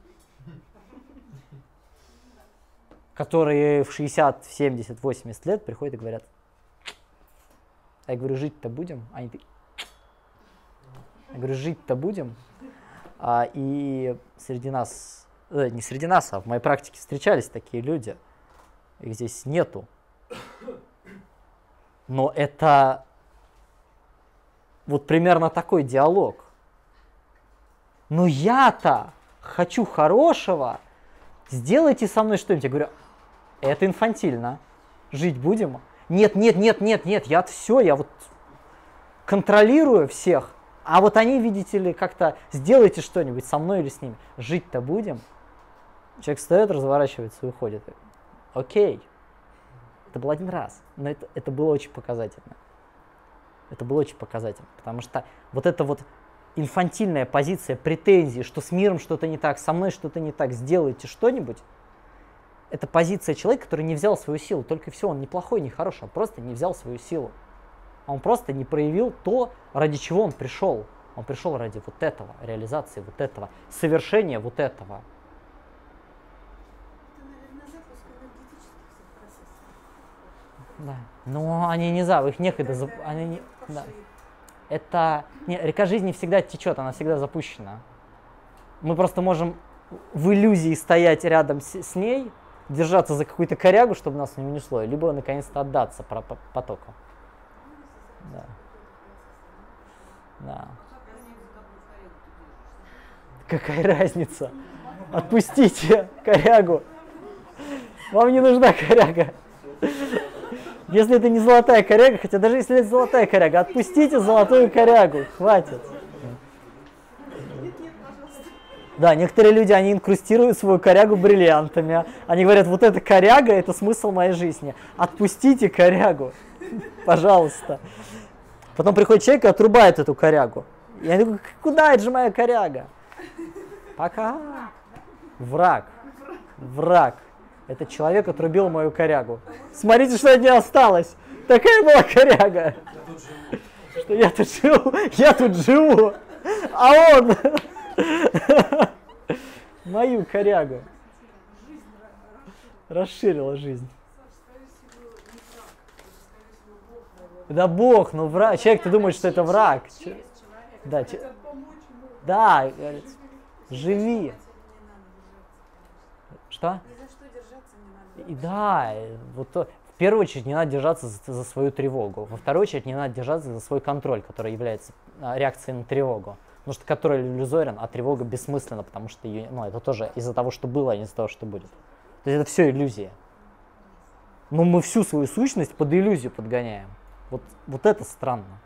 которые в шестьдесят, в семьдесят, восемьдесят лет приходят и говорят: а я говорю, жить-то будем? Они такие: я говорю, жить-то будем? А, и среди нас, э, не среди нас, а в моей практике встречались такие люди. Их здесь нету. Но это вот примерно такой диалог. Но я-то хочу хорошего. Сделайте со мной что-нибудь. Я говорю, это инфантильно. Жить будем? Нет, нет, нет, нет, нет, я все, я вот контролирую всех. А вот они, видите ли, как-то сделайте что-нибудь со мной или с ними. Жить-то будем? Человек встает, разворачивается и уходит. Окей. Это был один раз, но это, это было очень показательно. Это было очень показательно, потому что вот эта вот инфантильная позиция претензии, что с миром что-то не так, со мной что-то не так, сделайте что-нибудь, это позиция человека, который не взял свою силу. Только все, он не плохой, не хороший, он просто не взял свою силу. Он просто не проявил то, ради чего он пришел. Он пришел ради вот этого, реализации вот этого, совершения вот этого. Это, наверное, запуск энергетических всех процессов. Да. Но они не за, их некогда, за- Когда они не, пошли. да. Это... Не, река жизни всегда течет, она всегда запущена. Мы просто можем в иллюзии стоять рядом с, с ней, держаться за какую-то корягу, чтобы нас не унесло, либо наконец-то отдаться про- по- потоку. Да. Да. Какая разница? Отпустите корягу. Вам не нужна коряга. Если это не золотая коряга, хотя даже если это золотая коряга, отпустите золотую корягу. Хватит. Да, некоторые люди, они инкрустируют свою корягу бриллиантами. Они говорят, вот эта коряга, это смысл моей жизни. Отпустите корягу, пожалуйста. Потом приходит человек и отрубает эту корягу. Я говорю, куда, это же моя коряга? Пока. Враг. Враг. Этот человек отрубил мою корягу. Смотрите, что от нее осталось. Такая была коряга. Что я тут живу, я тут живу. А он... Мою корягу. Расширила жизнь. Да Бог, ну враг. Человек, ты думаешь, что это враг. Да, че... да, говорит, живи. Что? И да, вот то, в первую очередь не надо держаться за, за свою тревогу. Во вторую очередь не надо держаться за свой контроль, который является а, реакцией на тревогу. Потому что контроль иллюзорен, а тревога бессмысленна, потому что ее, ну, это тоже из-за того, что было, а не из-за того, что будет. То есть это все иллюзия. Но мы всю свою сущность под иллюзию подгоняем. Вот, вот это странно.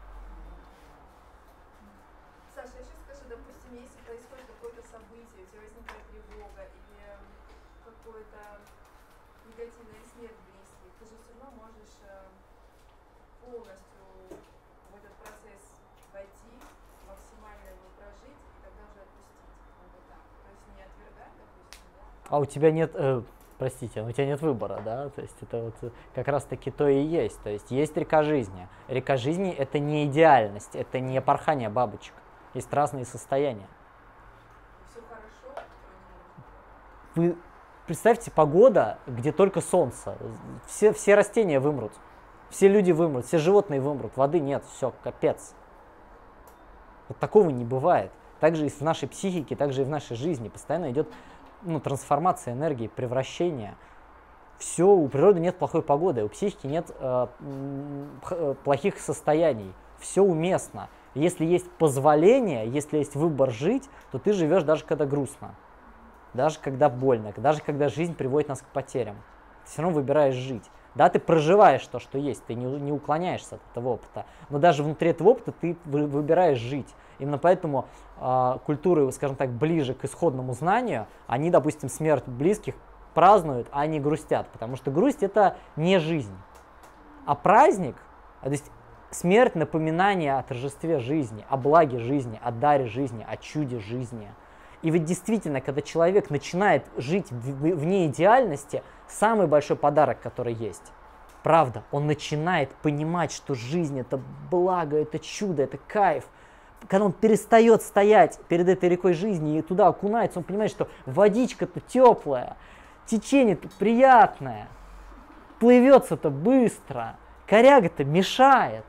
Саша, еще скажи, допустим, если происходит какое-то событие, у тебя возникает тревога или какое-то негативная смерть близких, ты же все равно можешь полностью в этот процесс войти, максимально его прожить и тогда уже отпустить. Вот так. То есть не отвергать, допустим, да? А у тебя нет, э, простите, у тебя нет выбора, да? То есть это вот как раз-таки то и есть. То есть есть река жизни. Река жизни — это не идеальность, это не порхание бабочек. Есть разные состояния. Все хорошо. Вы представьте, погода, где только солнце. Все, все растения вымрут, все люди вымрут, все животные вымрут, воды нет, все, капец. Вот такого не бывает. Также и в нашей психике, также и в нашей жизни постоянно идет, ну, трансформация энергии, превращение. Все, у природы нет плохой погоды, у психики нет э, э, плохих состояний. Все уместно. Если есть позволение, если есть выбор жить, то ты живешь даже когда грустно, даже когда больно, даже когда жизнь приводит нас к потерям. Ты все равно выбираешь жить. Да, ты проживаешь то, что есть, ты не, не уклоняешься от этого опыта. Но даже внутри этого опыта ты вы, выбираешь жить. Именно поэтому э, культуры, скажем так, ближе к исходному знанию, они, допустим, смерть близких празднуют, а не грустят. Потому что грусть — это не жизнь. А праздник, то есть смерть — напоминание о торжестве жизни, о благе жизни, о даре жизни, о чуде жизни. И ведь действительно, когда человек начинает жить в, вне идеальности, самый большой подарок, который есть, правда, он начинает понимать, что жизнь — это благо, это чудо, это кайф. Когда он перестает стоять перед этой рекой жизни и туда окунается, он понимает, что водичка-то теплая, течение-то приятное, плывется-то быстро, коряга-то мешает,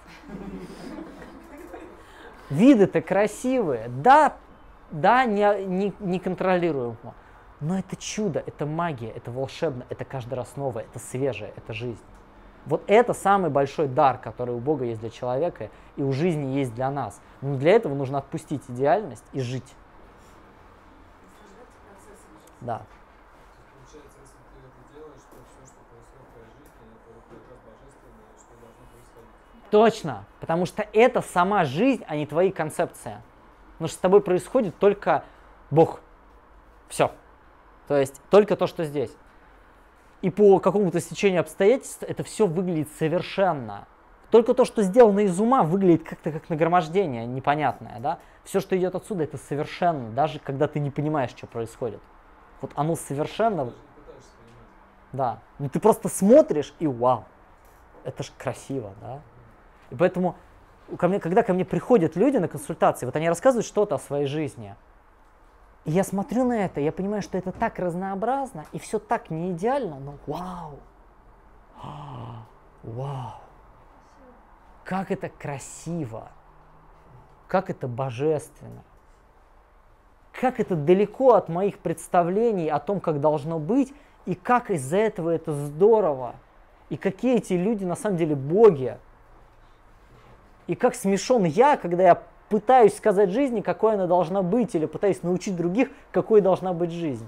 виды-то красивые, да, да, не, не, неконтролируемо, но это чудо, это магия, это волшебно, это каждый раз новое, это свежее, это жизнь. Вот это самый большой дар, который у Бога есть для человека и у жизни есть для нас. Но для этого нужно отпустить идеальность и жить. Да. Получается, если ты это делаешь, то все, что происходит в твоей жизни, это как раз божественное, что должно происходить. Точно, потому что это сама жизнь, а не твои концепции. Потому что с тобой происходит только Бог. Все. То есть только то, что здесь. И по какому-то стечению обстоятельств это все выглядит совершенно. Только то, что сделано из ума, выглядит как-то как нагромождение непонятное. Да? Все, что идет отсюда, это совершенно, даже когда ты не понимаешь, что происходит. Вот оно совершенно... Да. Ну ты просто смотришь и вау, это ж красиво, да? И поэтому, ко мне, когда ко мне приходят люди на консультации, вот они рассказывают что-то о своей жизни, и я смотрю на это, я понимаю, что это так разнообразно, и все так не идеально, но вау, вау, как это красиво, как это божественно, как это далеко от моих представлений о том, как должно быть, и как из-за этого это здорово, и какие эти люди на самом деле боги, и как смешон я, когда я пытаюсь сказать жизни, какой она должна быть, или пытаюсь научить других, какой должна быть жизнь.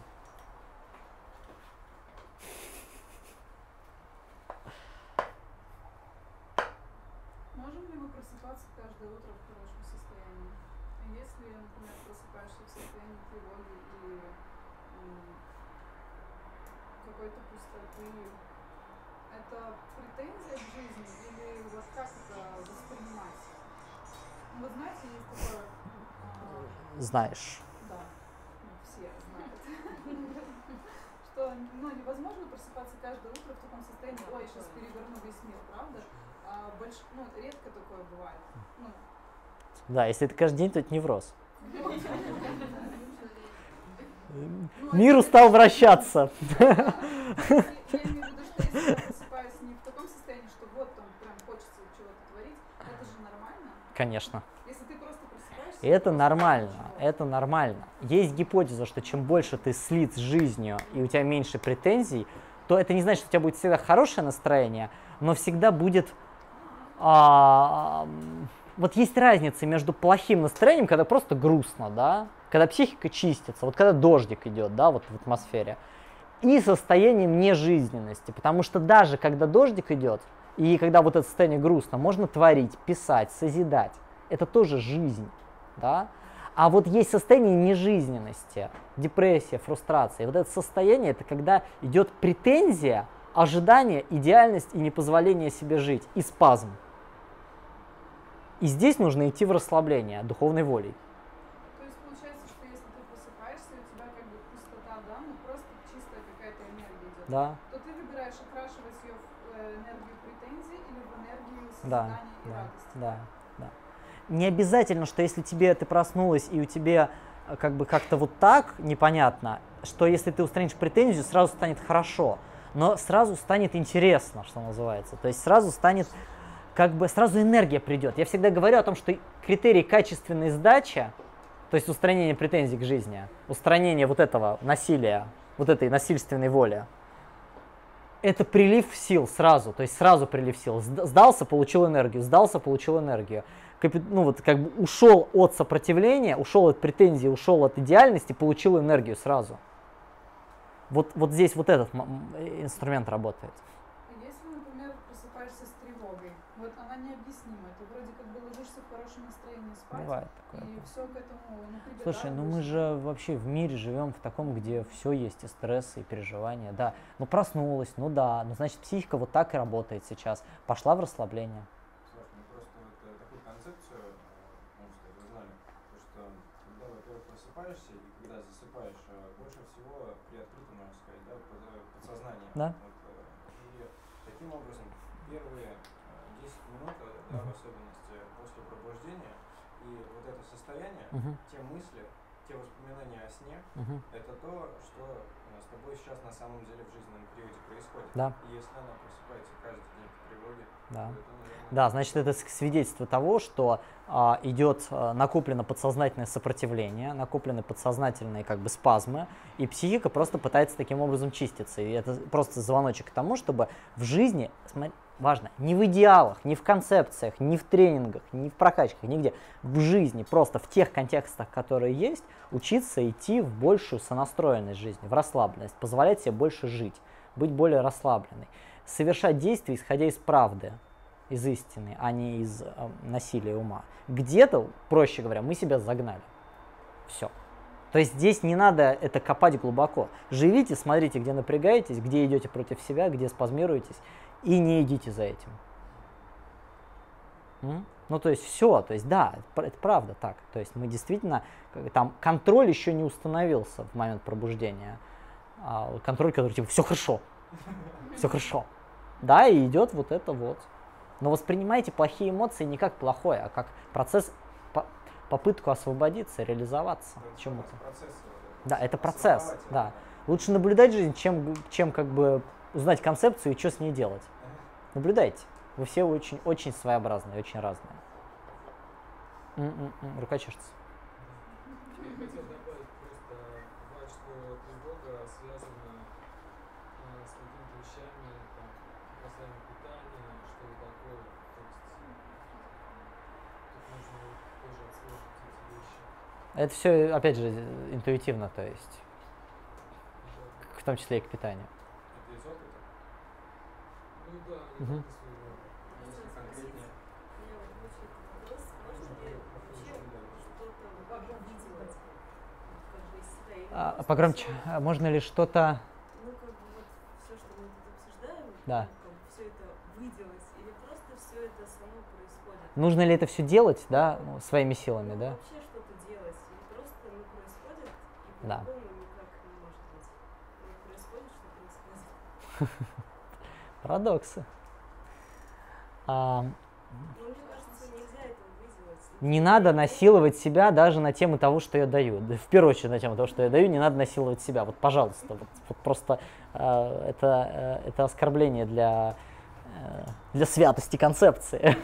Можем ли мы просыпаться каждое утро в хорошем состоянии? Если, например, просыпаешься в состоянии тревоги или м, какой-то пустоты, это претензия к жизни или вот как это воспринимать? Ну, вот знаете, есть такое... а, Знаешь. Да, ну, все знают. Что ну, невозможно просыпаться каждое утро в таком состоянии, ой, сейчас переверну весь мир, правда? А больш... ну, редко такое бывает. Ну, Да, если это каждый день, то это невроз. ну, Мир устал вращаться. Я имею в виду, что если я просыпаюсь не в таком состоянии, что вот там прям хочется чего-то творить, это же нормально. Конечно. Если ты просто просыпаешься... И это просто нормально, ничего. это нормально. Есть гипотеза, что чем больше ты слит с жизнью и у тебя меньше претензий, то это не значит, что у тебя будет всегда хорошее настроение, но всегда будет... А, вот есть разница между плохим настроением, когда просто грустно, да, когда психика чистится, вот когда дождик идет, да, вот в атмосфере, и состоянием нежизненности, потому что даже когда дождик идет, и когда вот это состояние грустно, можно творить, писать, созидать, это тоже жизнь, да. А вот есть состояние нежизненности, депрессия, фрустрация. И вот это состояние, это когда идет претензия, ожидание, идеальность и непозволение себе жить, и спазм. И здесь нужно идти в расслабление духовной волей. То есть получается, что если ты просыпаешься, у тебя как бы пустота, да, ну просто чистая какая-то энергия идет, Да, то ты выбираешь окрашивать ее в э, энергию претензий или в энергию да, созидания и да, радости. да, да. Не обязательно, что если тебе ты проснулась и у тебя э, как бы как-то вот так непонятно, что если ты устранишь претензию, сразу станет хорошо, но сразу станет интересно, что называется. То есть сразу станет, как бы сразу энергия придет. Я всегда говорю о том, что критерий качественной сдачи, то есть устранение претензий к жизни, устранение вот этого насилия, вот этой насильственной воли, это прилив сил сразу, то есть сразу прилив сил. Сдался, получил энергию, сдался, получил энергию. Капи- ну вот как бы ушел от сопротивления, ушел от претензий, ушел от идеальности, получил энергию сразу. Вот, вот здесь вот этот инструмент работает. Если, например, просыпаешься с тревогой, вот она необъяснима, ты вроде как бы ложишься в хорошем настроении спать, Бывает такое. и все к этому, ну, Слушай, ну мы же вообще в мире живем в таком, где все есть, и стрессы, и переживания. Да, ну проснулась, ну да, ну значит психика вот так и работает сейчас. Пошла в расслабление. Саш, мы просто вот э, такую концепцию, э, можно сказать, узнали, то что когда, во-первых, просыпаешься и когда засыпаешь, э, больше всего приоткрыто, можно сказать, да, под- э, подсознание. Да. Вот, э, и таким образом первые э, десять минут, э, да, в Мгм. особенности после пробуждения, и вот это состояние, Мгм, те мысли, те воспоминания о сне, мгм. это то, что э, с тобой сейчас на самом деле в жизненном периоде происходит. Да. И если она просыпается каждый день в тревоге, Да. то это, наверное, Да, значит, это с- свидетельство того, что а, идет а, накоплено подсознательное сопротивление, накоплены подсознательные как бы спазмы, и психика просто пытается таким образом чиститься. И это просто звоночек к тому, чтобы в жизни, смотри, важно, не в идеалах, не в концепциях, не в тренингах, не в прокачках, нигде, в жизни, просто в тех контекстах, которые есть, учиться идти в большую сонастроенность жизни, в расслабленность, позволять себе больше жить, быть более расслабленной, совершать действия, исходя из правды, из истины, а не из э, насилия ума. Где-то, проще говоря, мы себя загнали. Все. То есть здесь не надо это копать глубоко. Живите, смотрите, где напрягаетесь, где идете против себя, где спазмируетесь, и не идите за этим. М? Ну, то есть все, то есть да, это, пр- это правда так. То есть мы действительно, как бы там контроль еще не установился в момент пробуждения. А, вот контроль, который типа все хорошо, все хорошо. Да, и идет вот это вот. Но воспринимайте плохие эмоции не как плохое, а как процесс, по- попытку освободиться, реализоваться это чему-то. процесс, э, Да, это процесс, осознавать это. да. Лучше наблюдать жизнь, чем, чем как бы узнать концепцию и что с ней делать. Наблюдайте. Вы все очень, очень своеобразные, очень разные. М-м-м, рука чешется. Я хотел добавить просто, бывает, что тревога связана а, с какими-то вещами, там, касаемо питания, что-то такое. То есть тут нужно вот тоже отслеживать эти вещи. Это все, опять же, интуитивно, то есть, Да. в том числе и к питанию. Это из опыта? Ну да, не Мгм. только своего. Если конкретнее. Меня вот мучает вопрос, можно ли вообще что-то вот видеть, как бы из себя? Или А, просто погромче. всё- А можно ли что-то... Ну, как бы вот все, что мы тут обсуждаем, Да. ну, как бы все это выделать, или просто все это само происходит? Нужно ли это все делать, да, ну, своими силами, Ну, да? вообще что-то делать, или просто ну, происходит, и Да. по-другому никак не может быть. Вот происходит, что происходит. Парадоксы. А, Ну, мне кажется, нельзя этого выделать. не надо насиловать себя даже на тему того, что я даю. Да, в первую очередь на тему того, что я даю, не надо насиловать себя. Вот, пожалуйста, вот, вот просто э, это, э, это оскорбление для, э, для святости концепции.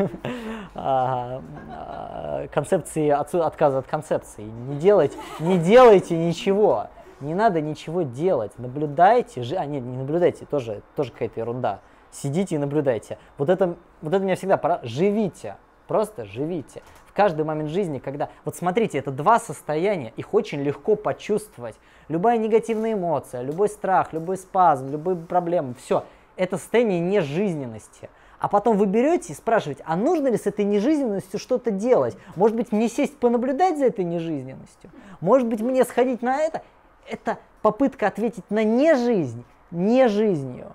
А, а, концепции отсу- отказа от концепции. Не делайте, не делайте ничего. Не надо ничего делать. Наблюдайте. жи- А, нет, не наблюдайте, тоже, тоже какая-то ерунда. Сидите и наблюдайте. Вот это, вот это меня всегда пора. Живите. Просто живите. В каждый момент жизни, когда... Вот смотрите, это два состояния, их очень легко почувствовать. Любая негативная эмоция, любой страх, любой спазм, любые проблемы, все. Это состояние нежизненности. А потом вы берете и спрашиваете, а нужно ли с этой нежизненностью что-то делать? Может быть, мне сесть понаблюдать за этой нежизненностью? Может быть, мне сходить на это? Это попытка ответить на нежизнь нежизнью.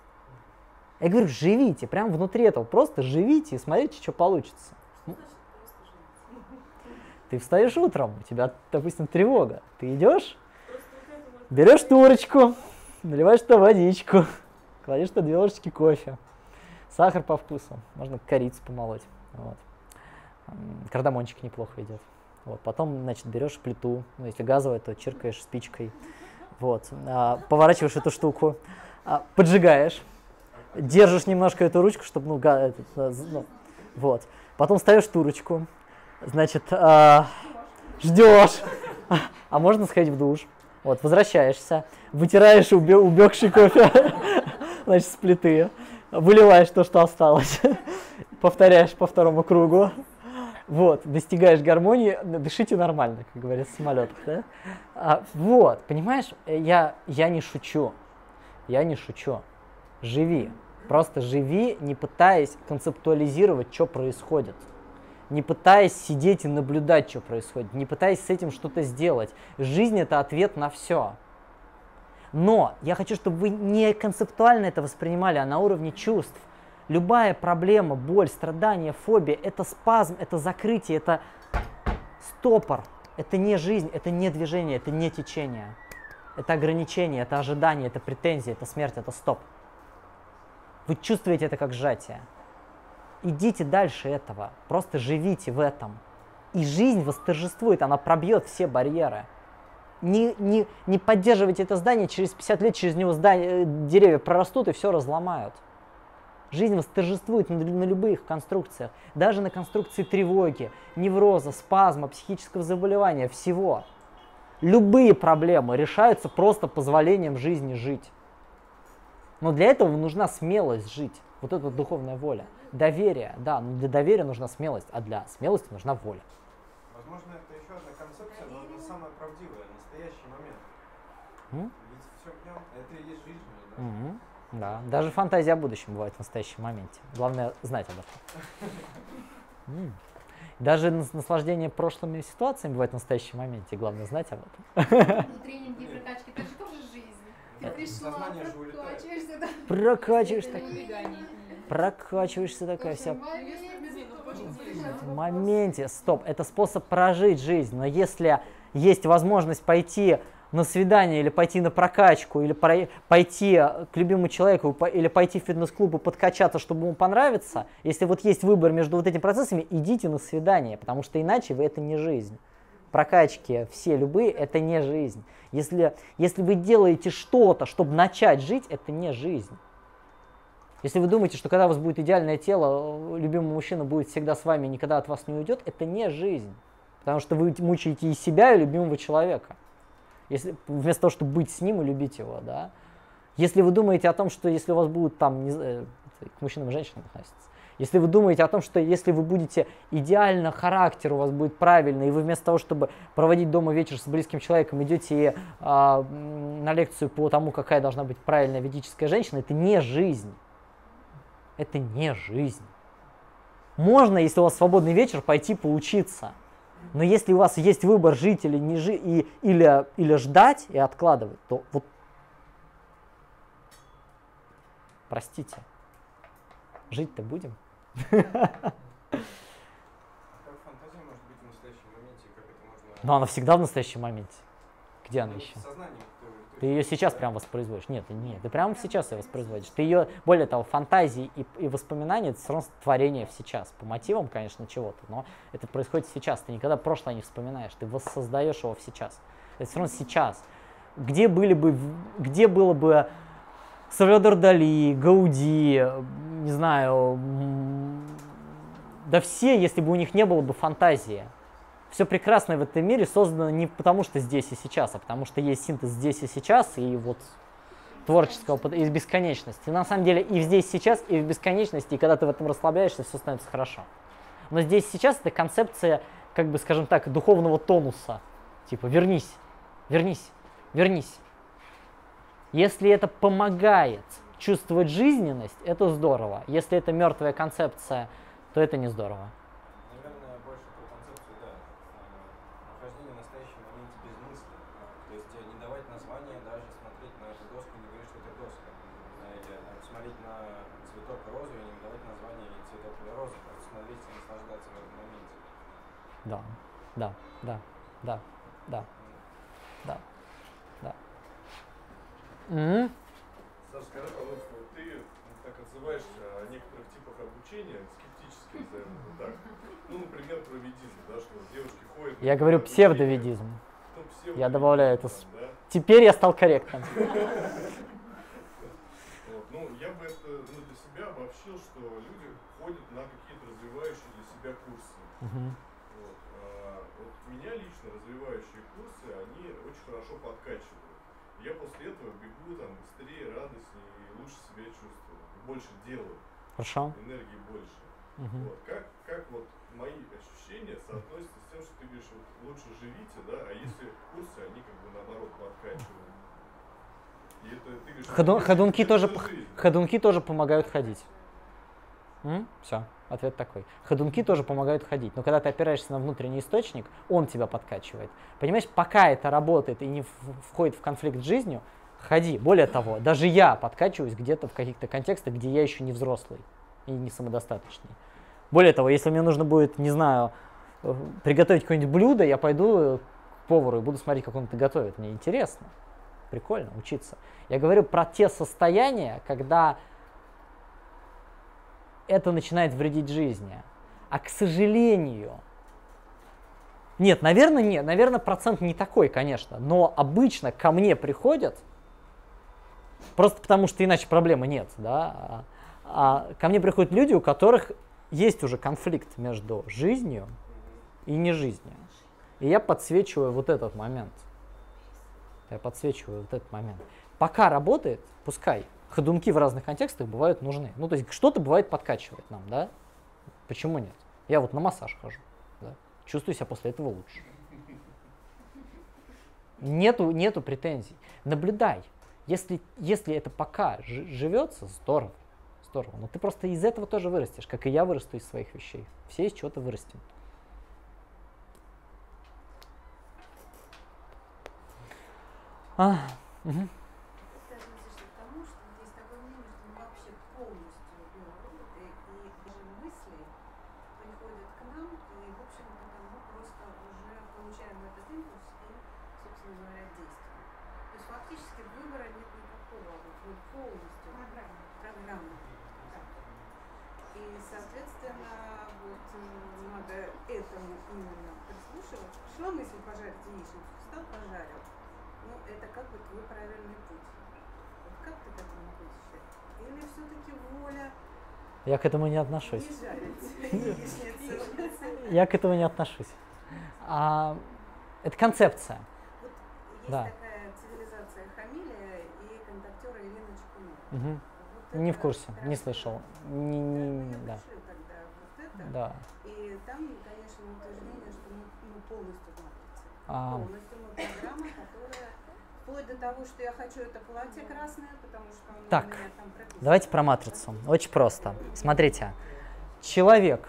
Я говорю, живите, прям внутри этого, просто живите и смотрите, что получится. Что значит просто жить? Ты встаешь утром, у тебя, допустим, тревога. Ты идешь, Просто вот это вот... берешь турочку, наливаешь туда водичку, кладешь туда две ложечки кофе, сахар по вкусу, можно корицу помолоть. Вот. М, Кардамончик неплохо идет. Вот. Потом, значит, берешь плиту, ну, если газовая, то чиркаешь спичкой, вот. А, поворачиваешь эту штуку, а, поджигаешь, держишь немножко эту ручку, чтобы, ну, га- этот, а, з- ну, вот. Потом ставишь турочку, значит, а, ждешь, а можно сходить в душ, вот, возвращаешься, вытираешь убе- убегший кофе, значит, с плиты, выливаешь то, что осталось, повторяешь по второму кругу, вот, достигаешь гармонии, дышите нормально, как говорят в самолетах, да? А, вот, понимаешь, я, я не шучу, я не шучу, живи, просто живи, не пытаясь концептуализировать, что происходит, не пытаясь сидеть и наблюдать, что происходит, не пытаясь с этим что-то сделать. Жизнь — это ответ на все. Но я хочу, чтобы вы не концептуально это воспринимали, а на уровне чувств. Любая проблема, боль, страдание, фобия — это спазм, это закрытие, это стопор. Это не жизнь, это не движение, это не течение. Это ограничение, это ожидание, это претензии, это смерть, это стоп. Вы чувствуете это как сжатие. Идите дальше этого, просто живите в этом. И жизнь восторжествует, она пробьет все барьеры. Не, не, не поддерживайте это здание, через пятьдесят лет через него здание, деревья прорастут и все разломают. Жизнь восторжествует на, на любых конструкциях, даже на конструкции тревоги, невроза, спазма, психического заболевания, всего. Любые проблемы решаются просто позволением жизни жить. Но для этого нужна смелость жить, вот эта вот духовная воля. Доверие, да, но для доверия нужна смелость, а для смелости нужна воля. Возможно, это еще одна концепция, но она самая правдивая, настоящий момент. М? Ведь все в нем, это и есть жизнь же, да? Мгм. Да, даже фантазия о будущем бывает в настоящем моменте. Главное знать об этом. М. Даже нас- наслаждение прошлыми ситуациями бывает в настоящем моменте. Главное знать об этом. Ну, тренинги и прокачки, это же тоже жизнь. Ты Э, пришла, сознание же улетает. прокачиваешься, да. Прокачиваешь Это так, не убегание. прокачиваешься такая вся. В В моменте, стоп, это способ прожить жизнь. Но если есть возможность пойти на свидание или пойти на прокачку, или про- пойти к любимому человеку, по- или пойти в фитнес-клуб и подкачаться, чтобы ему понравиться, если вот есть выбор между вот этими процессами, идите на свидание, потому что иначе вы это не жизнь. Прокачки все любые — это не жизнь. Если, если вы делаете что-то, чтобы начать жить, это не жизнь. Если вы думаете, что когда у вас будет идеальное тело, любимый мужчина будет всегда с вами и никогда от вас не уйдет, это не жизнь. Потому что вы мучаете и себя, и любимого человека. Если, вместо того, чтобы быть с ним и любить его, да. Если вы думаете о том, что если у вас будут там, не знаю, к мужчинам и женщинам относится, если вы думаете о том, что если вы будете идеально, характер у вас будет правильный, и вы вместо того, чтобы проводить дома вечер с близким человеком, идете а, на лекцию по тому, какая должна быть правильная ведическая женщина, это не жизнь. Это не жизнь. Можно, если у вас свободный вечер, пойти поучиться. Но если у вас есть выбор жить или не жить, и, или, или ждать и откладывать, то вот простите, жить-то будем. Как фантазия может быть в настоящем моменте, как это можно... Но она всегда в настоящем моменте. Где она Ну, еще? Сознанием ты, Ты ее сейчас прям воспроизводишь. Нет, нет, ты прямо сейчас ее воспроизводишь. Ты ее, более того, фантазии и, и воспоминания, это все равно творение в сейчас. По мотивам, конечно, чего-то, но это происходит сейчас. Ты никогда прошлое не вспоминаешь, ты воссоздаешь его в сейчас. Это все равно сейчас. Где были бы, где было бы Сальвадор Дали, Гауди, не знаю, да все, если бы у них не было бы фантазии. Все прекрасное в этом мире создано не потому, что здесь и сейчас, а потому что есть синтез здесь и сейчас, и вот творческого, и бесконечности. И на самом деле и здесь сейчас, и в бесконечности, и когда ты в этом расслабляешься, все становится хорошо. Но здесь сейчас это концепция, как бы, скажем так, духовного тонуса. Типа вернись, вернись, вернись. Если это помогает чувствовать жизненность, это здорово. Если это мертвая концепция, то это не здорово. Наверное, больше по концепции, да, нахождение в настоящем моменте без мысли. То есть не давать название, даже смотреть на эту доску, не говорить, что это доска. Или смотреть на цветок розы и не давать название цветок или розы, просто смотреть и наслаждаться в этом моменте. Да, да, да, да, да, да, да. Mm-hmm. Саша, скажи, пожалуйста, вот ты так отзываешься о некоторых типах обучения, скептически, назовем это так. Ну, например, про ведизм, да, что девушки ходят... Я говорю псевдоведизм. Ну, псевдоведизм. Я добавляю это. Да? Теперь я стал корректным. Вот, ну, я бы это ну, для себя обобщил, что люди ходят на какие-то развивающие для себя курсы. Uh-huh. Вот, а, вот меня лично развивающие курсы, они очень хорошо подкачивают. Я после этого бегу там быстрее, радостнее и лучше себя чувствую. Больше делаю. Хорошо. Энергии больше. Uh-huh. Вот. Как, как вот мои ощущения соотносятся с тем, что ты говоришь, вот, лучше живите, да, а если курсы, они как бы наоборот подкачивают. И это, ты говоришь, Ходу, это, ходунки, это тоже, жизнь. ходунки тоже помогают ходить. Все, ответ такой. Ходунки тоже помогают ходить. Но когда ты опираешься на внутренний источник, он тебя подкачивает. Понимаешь, пока это работает и не входит в конфликт с жизнью, ходи. Более того, даже я подкачиваюсь где-то в каких-то контекстах, где я еще не взрослый и не самодостаточный. Более того, если мне нужно будет, не знаю, приготовить какое-нибудь блюдо, я пойду к повару и буду смотреть, как он это готовит. Мне интересно, прикольно учиться. Я говорю про те состояния, когда это начинает вредить жизни. А к сожалению, нет, наверное, нет, наверное, процент не такой, конечно, но обычно ко мне приходят, просто потому что иначе проблемы нет, да, а, а ко мне приходят люди, у которых есть уже конфликт между жизнью и не жизнью. И я подсвечиваю вот этот момент. Я подсвечиваю вот этот момент. Пока работает, пускай. Ходунки в разных контекстах бывают нужны. Ну, то есть что-то бывает подкачивает нам, да? Почему нет? Я вот на массаж хожу, да? Чувствую себя после этого лучше. Нету, нету претензий. Наблюдай. Если, если это пока живется, здорово. Здорово. Но ты просто из этого тоже вырастешь, как и я вырасту из своих вещей. Все из чего-то вырастем. А, угу. Шла мысль пожарить яичницу, встал, пожарил. Ну, это как бы твой правильный путь. Вот как ты к этому относишься? И Или все-таки воля Я к этому не отношусь. не жарить яичницу? Я к этому не отношусь. А, это концепция. Вот есть Да. такая цивилизация Хамилия и контактера Ирина Чекунова. Мгм. Вот Не это в курсе, как не раз, слышал. да, Не, не- ну, я да. пришлю тогда вот это. Да. И там, конечно, утверждение, что мы, мы полностью в матрице. А. Полностью мы программа, которая вплоть до того, что я хочу это платье красное, потому что оно Так, у меня там прописано. Давайте про матрицу. Очень просто. Смотрите, человек.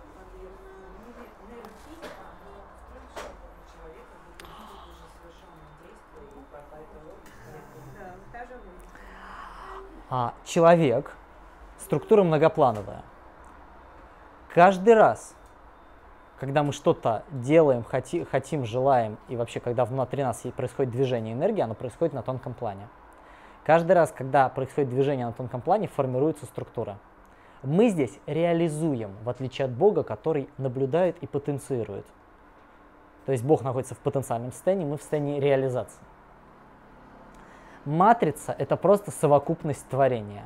Да, та же вы. А, человек, структура многоплановая. Каждый раз, когда мы что-то делаем, хоти, хотим, желаем, и вообще, когда внутри нас и происходит движение энергии, оно происходит на тонком плане. Каждый раз, когда происходит движение на тонком плане, формируется структура. Мы здесь реализуем, в отличие от Бога, который наблюдает и потенцирует. То есть Бог находится в потенциальном состоянии, мы в состоянии реализации. Матрица – это просто совокупность творения.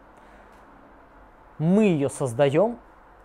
Мы ее создаем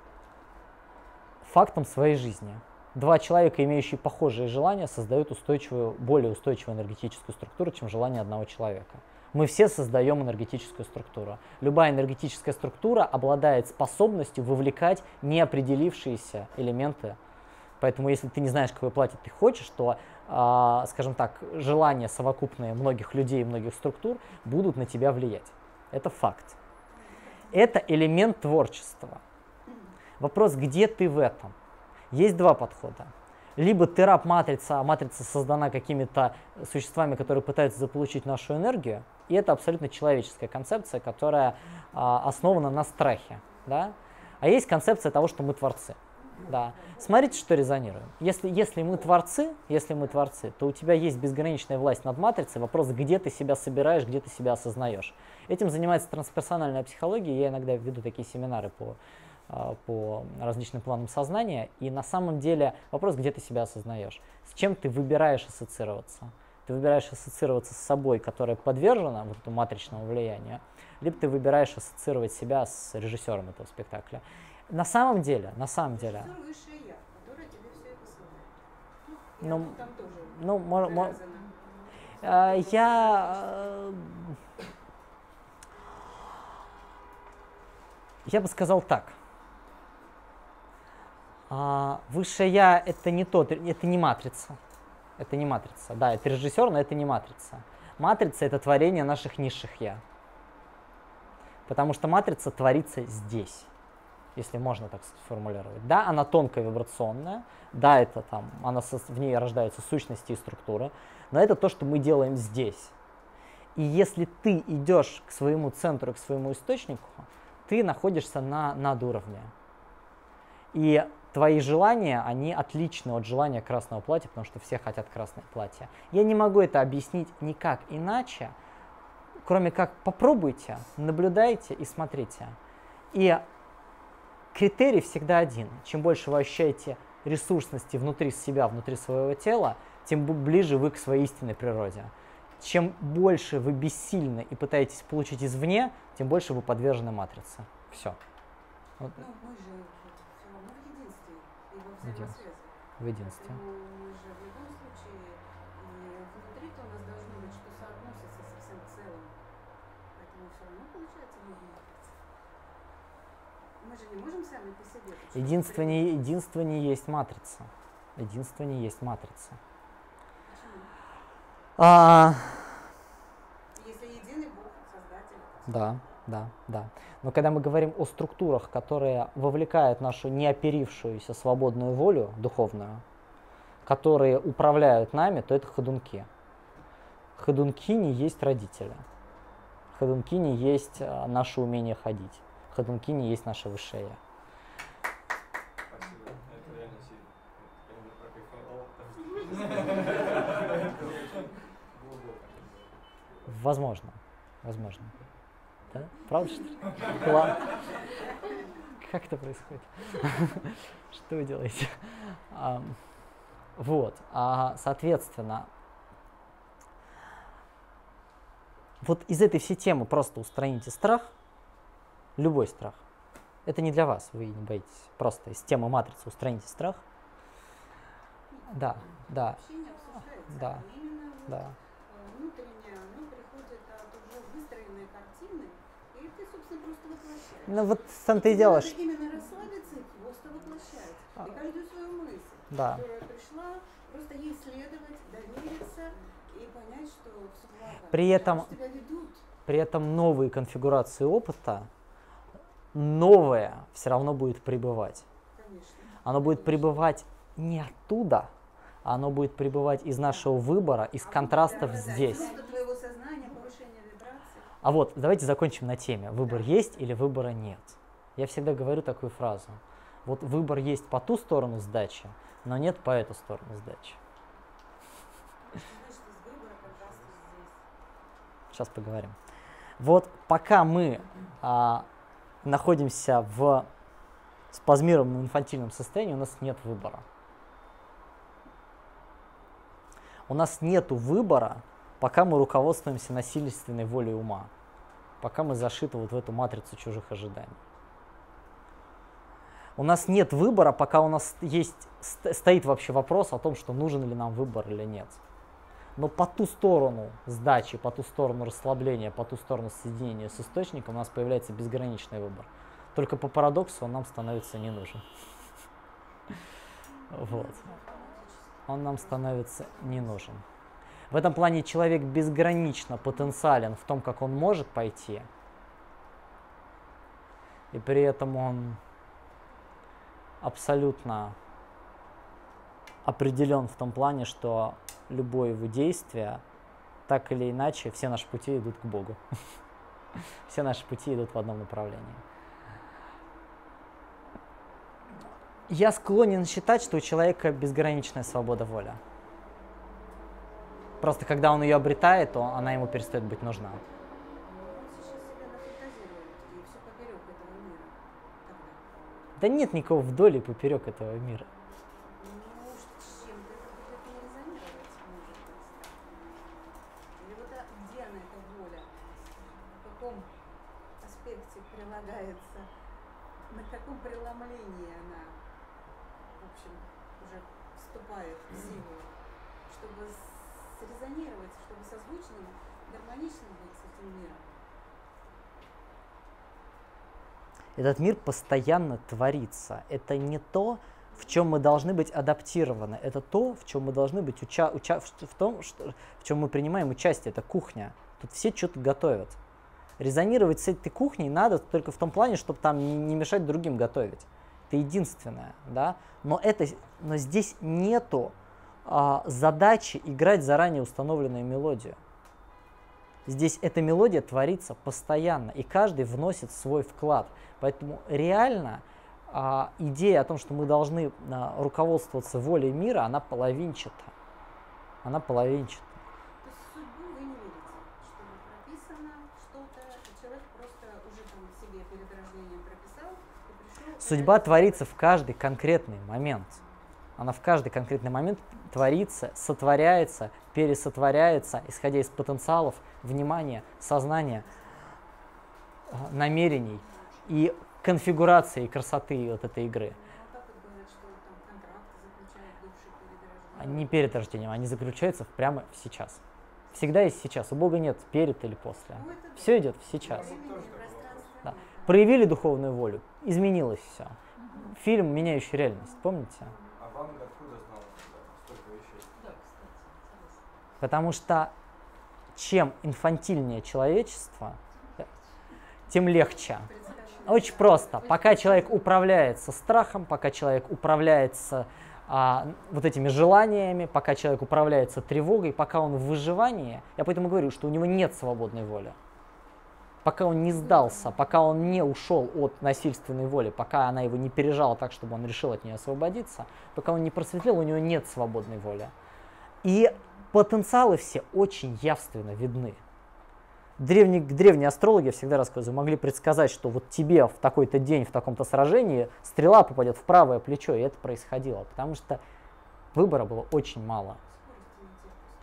фактом своей жизни. Два человека, имеющие похожие желания, создают устойчивую, более устойчивую энергетическую структуру, чем желание одного человека. Мы все создаем энергетическую структуру. Любая энергетическая структура обладает способностью вовлекать неопределившиеся элементы. Поэтому, если ты не знаешь, какое платье ты хочешь, то, э, скажем так, желания совокупные многих людей и многих структур будут на тебя влиять. Это факт. Это элемент творчества. Вопрос, где ты в этом? Есть два подхода. Либо ты раб матрицы, а матрица создана какими-то существами, которые пытаются заполучить нашу энергию, и это абсолютно человеческая концепция, которая а, основана на страхе. Да? А есть концепция того, что мы творцы. Да. Смотрите, что резонирует. Если, если мы творцы, если мы творцы, то у тебя есть безграничная власть над матрицей. Вопрос, где ты себя собираешь, где ты себя осознаешь. Этим занимается трансперсональная психология. Я иногда веду такие семинары по, по различным планам сознания. И на самом деле вопрос, где ты себя осознаешь. С чем ты выбираешь ассоциироваться. Ты выбираешь ассоциироваться с собой, которая подвержена вот этому матричному влиянию, либо ты выбираешь ассоциировать себя с режиссером этого спектакля. На самом деле, на самом деле. Режиссер высшее я, которое тебе все это посылает. Ну, Ну, там тоже ну, мо- мо- привязано. э, я, э, я бы сказал так. А, высшее я это не тот, это не матрица. Это не матрица. Да, это режиссер, но это не матрица. Матрица это творение наших низших я. Потому что матрица творится здесь, если можно так сформулировать. Да, она тонкая, вибрационная, да, это там, она со, в ней рождаются сущности и структуры, но это то, что мы делаем здесь. И если ты идешь к своему центру, к своему источнику, ты находишься на надуровне. И твои желания, они отличны от желания красного платья, потому что все хотят красное платье. Я не могу это объяснить никак иначе, кроме как попробуйте, наблюдайте и смотрите. И критерий всегда один. Чем больше вы ощущаете ресурсности внутри себя, внутри своего тела, тем ближе вы к своей истинной природе. Чем больше вы бессильны и пытаетесь получить извне, тем больше вы подвержены матрице. Все. Вот. Ну, мы же все равно в единстве и во В единстве. взаимосвязи. В единстве. Поэтому мы же в любом случае, и внутри-то у нас должно быть, что соотносится со всем целым. Поэтому все равно получается в матрице. Мы же не можем сами по себе. это что-то Единство не, придумать. единство не есть матрица. Единство не есть матрица. Почему? А, Если единый Бог, Создатель. да, да, да. Но когда мы говорим о структурах, которые вовлекают нашу неоперившуюся свободную волю духовную, которые управляют нами, то это ходунки. Ходунки не есть родители. Ходунки не есть а, наше умение ходить. Ходунки не есть наше высшее я. Спасибо, это реально сильно. Я уже прокайфовал. Возможно. Возможно. Да? Правда, что ли? Ладно. Как это происходит? Что вы делаете? А, вот. А, соответственно, вот из этой всей темы просто устраните страх, Любой страх. Это не для вас, вы не боитесь. Просто из темы матрицы устраните страх. Да, да, Вообще не обсуждается. да, А именно вот, да. э, внутреннее, оно приходит от уже выстроенной картины, и ты, собственно, просто воплощаешь. Ну вот в том-то и Тебе дело, надо что... именно расслабиться и просто воплощать. А. И каждую свою мысль, Да. которая пришла, просто ей следовать, довериться и понять, что все благо. При этом, Потому что тебя ведут. при этом новые конфигурации опыта, новое все равно будет пребывать. Конечно. Оно будет пребывать не оттуда, а оно будет пребывать из нашего выбора, из контрастов здесь. Просто твоего сознания, повышение вибраций. А вот давайте закончим на теме. Выбор есть или выбора нет. Я всегда говорю такую фразу. Вот выбор есть по ту сторону сдачи, но нет по эту сторону сдачи. Значит, из выбора как раз здесь. Сейчас поговорим. Вот пока мы а, находимся в спазмированном инфантильном состоянии, у нас нет выбора. У нас нет выбора, пока мы руководствуемся насильственной волей ума, пока мы зашиты вот в эту матрицу чужих ожиданий. У нас нет выбора, пока у нас есть, стоит вообще вопрос о том, что нужен ли нам выбор или нет. Но по ту сторону сдачи, по ту сторону расслабления, по ту сторону соединения с источником у нас появляется безграничный выбор. Только по парадоксу он нам становится не нужен. Вот. Он нам становится не нужен. В этом плане человек безгранично потенциален в том, как он может пойти, и при этом он абсолютно определен в том плане, что любое его действие, так или иначе, все наши пути идут к Богу. Все наши пути идут в одном направлении. Я склонен считать, что у человека безграничная свобода воли. Просто когда он ее обретает, то она ему перестает быть нужна. Он сейчас себя нафантазирует, и все поперек этого мира. Тогда. Да нет никого вдоль и поперек этого мира. Ну, уж с чем-то это будет не резонировать, может быть. Или вот а где она, эта воля? В каком аспекте прилагается? На каком преломлении она, в общем, уже вступает в силу, чтобы срезонировать, чтобы созвучным, гармоничным быть с этим миром? Этот мир постоянно творится. Это не то, в чем мы должны быть адаптированы. Это то, в чем мы должны быть уча уча в том, что, в чем мы принимаем участие. Это кухня. Тут все что-то готовят. Резонировать с этой кухней надо только в том плане, чтобы там не, не мешать другим готовить. Это единственное, да. Но это, но здесь нету а, задачи играть заранее установленную мелодию. Здесь эта мелодия творится постоянно, и каждый вносит свой вклад. Поэтому реально а, идея о том, что мы должны а, руководствоваться волей мира, она половинчата. Она половинчата. То есть в судьбу вы не верите, что прописано что-то, и человек просто уже там себе перед рождением прописал и пришел. Судьба творится в каждый конкретный момент. Она в каждый конкретный момент творится, сотворяется, пересотворяется, исходя из потенциалов, внимания, сознания, намерений и конфигурации красоты вот этой игры. Ну, а как вот говорят, что там контракты заключают души перед рождением? Они перед рождением, они заключаются прямо в сейчас. Всегда есть сейчас. У Бога нет перед или после. Ну, это Все идет в сейчас. временное пространство. Да. Проявили духовную волю, изменилось все. Фильм «Меняющий реальность», помните? А Ванга откуда знал столько вещей? Да, кстати, интересно. Потому что чем инфантильнее человечество, тем легче. Очень просто. Пока человек управляется страхом, пока человек управляется а, вот этими желаниями, пока человек управляется тревогой, пока он в выживании, я поэтому говорю, что у него нет свободной воли. Пока он не сдался, пока он не ушел от насильственной воли, пока она его не пережала так, чтобы он решил от нее освободиться, пока он не просветлел, у него нет свободной воли. И потенциалы все очень явственно видны. Древние, древние астрологи, я всегда рассказываю, могли предсказать, что вот тебе в такой-то день, в таком-то сражении стрела попадет в правое плечо, и это происходило, потому что выбора было очень мало.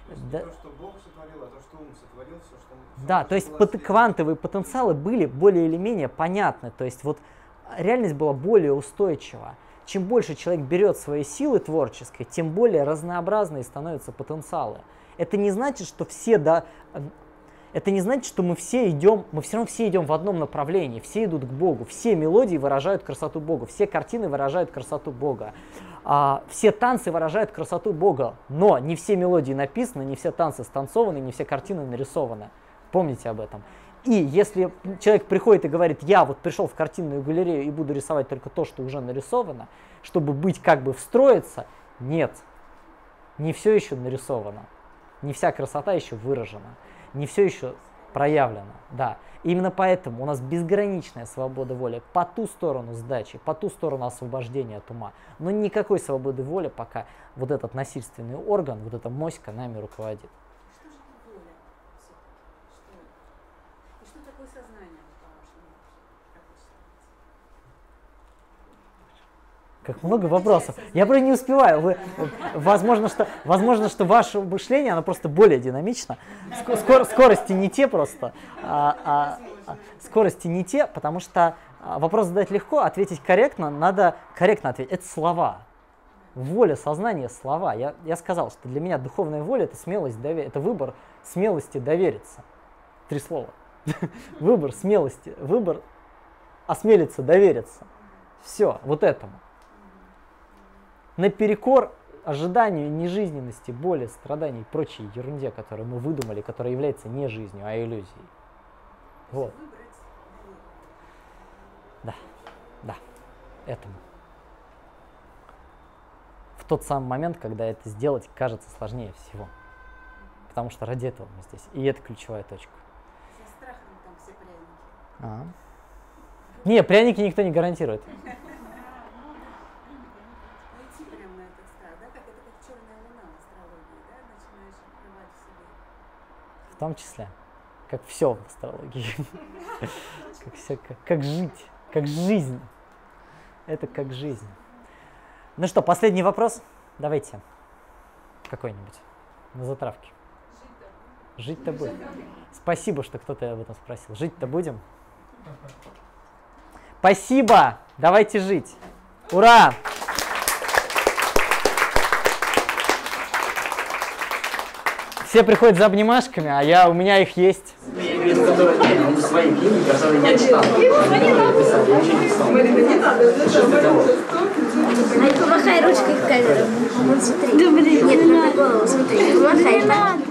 есть Да. не то, что Бог сотворил, а то, что ум сотворил, все, что... всё, Да, что то есть было пот- светом. квантовые потенциалы были более или менее понятны. То есть вот реальность была более устойчива. Чем больше человек берет свои силы творческой, тем более разнообразные становятся потенциалы. Это не значит, что все, да, это не значит, что мы все идем, мы все равно все идем в одном направлении, все идут к Богу, все мелодии выражают красоту Бога, все картины выражают красоту Бога, а, все танцы выражают красоту Бога, но не все мелодии написаны, не все танцы станцованы, не все картины нарисованы. Помните об этом. И если человек приходит и говорит, я вот пришел в картинную галерею и буду рисовать только то, что уже нарисовано, чтобы быть как бы встроиться, нет, не все еще нарисовано, не вся красота еще выражена, не все еще проявлено. Да. И именно поэтому у нас безграничная свобода воли по ту сторону сдачи, по ту сторону освобождения от ума. Но никакой свободы воли, пока вот этот насильственный орган, вот эта моська нами руководит. Что же это воля? Что? И что такое сознание, по-вашему? Как вы считаете? Как много вопросов. Я просто не успеваю. Вы, возможно, что, возможно, что ваше мышление, оно просто более динамично. Ско- скор- скорости не те просто. А, а, а, скорости не те, потому что а, вопрос задать легко, ответить корректно, надо корректно ответить. Это слова. Воля, сознание, слова. Я, я сказал, что для меня духовная воля — это смелость, довер... это выбор смелости довериться. Три слова. Выбор смелости, выбор осмелиться довериться. Все, вот этому. Наперекор ожиданию нежизненности, боли, страданий и прочей ерунде, которую мы выдумали, которая является не жизнью, а иллюзией. Вот. Да, да, этому. В тот самый момент, когда это сделать, кажется сложнее всего. Потому что ради этого мы здесь. И это ключевая точка. Со страхом там все пряники. А. Не, пряники никто не гарантирует. Идти прямо на этот страх, да? Как это как черная луна в астрологии, да? Начинаешь открывать в себе. В том числе. Как все в астрологии. Как, все, как, как жить. Как жизнь. Это как жизнь. Ну что, последний вопрос? Давайте. Какой-нибудь. На затравке. Жить-то будем. Спасибо, что кто-то об этом спросил. Жить-то будем? Спасибо! Давайте жить. Ура! Все приходят за обнимашками, а я, у меня их есть. В своей книге, которую я читал. Помахай ручкой в камеру. Вот смотри. Нет, на голову смотри. Помахай.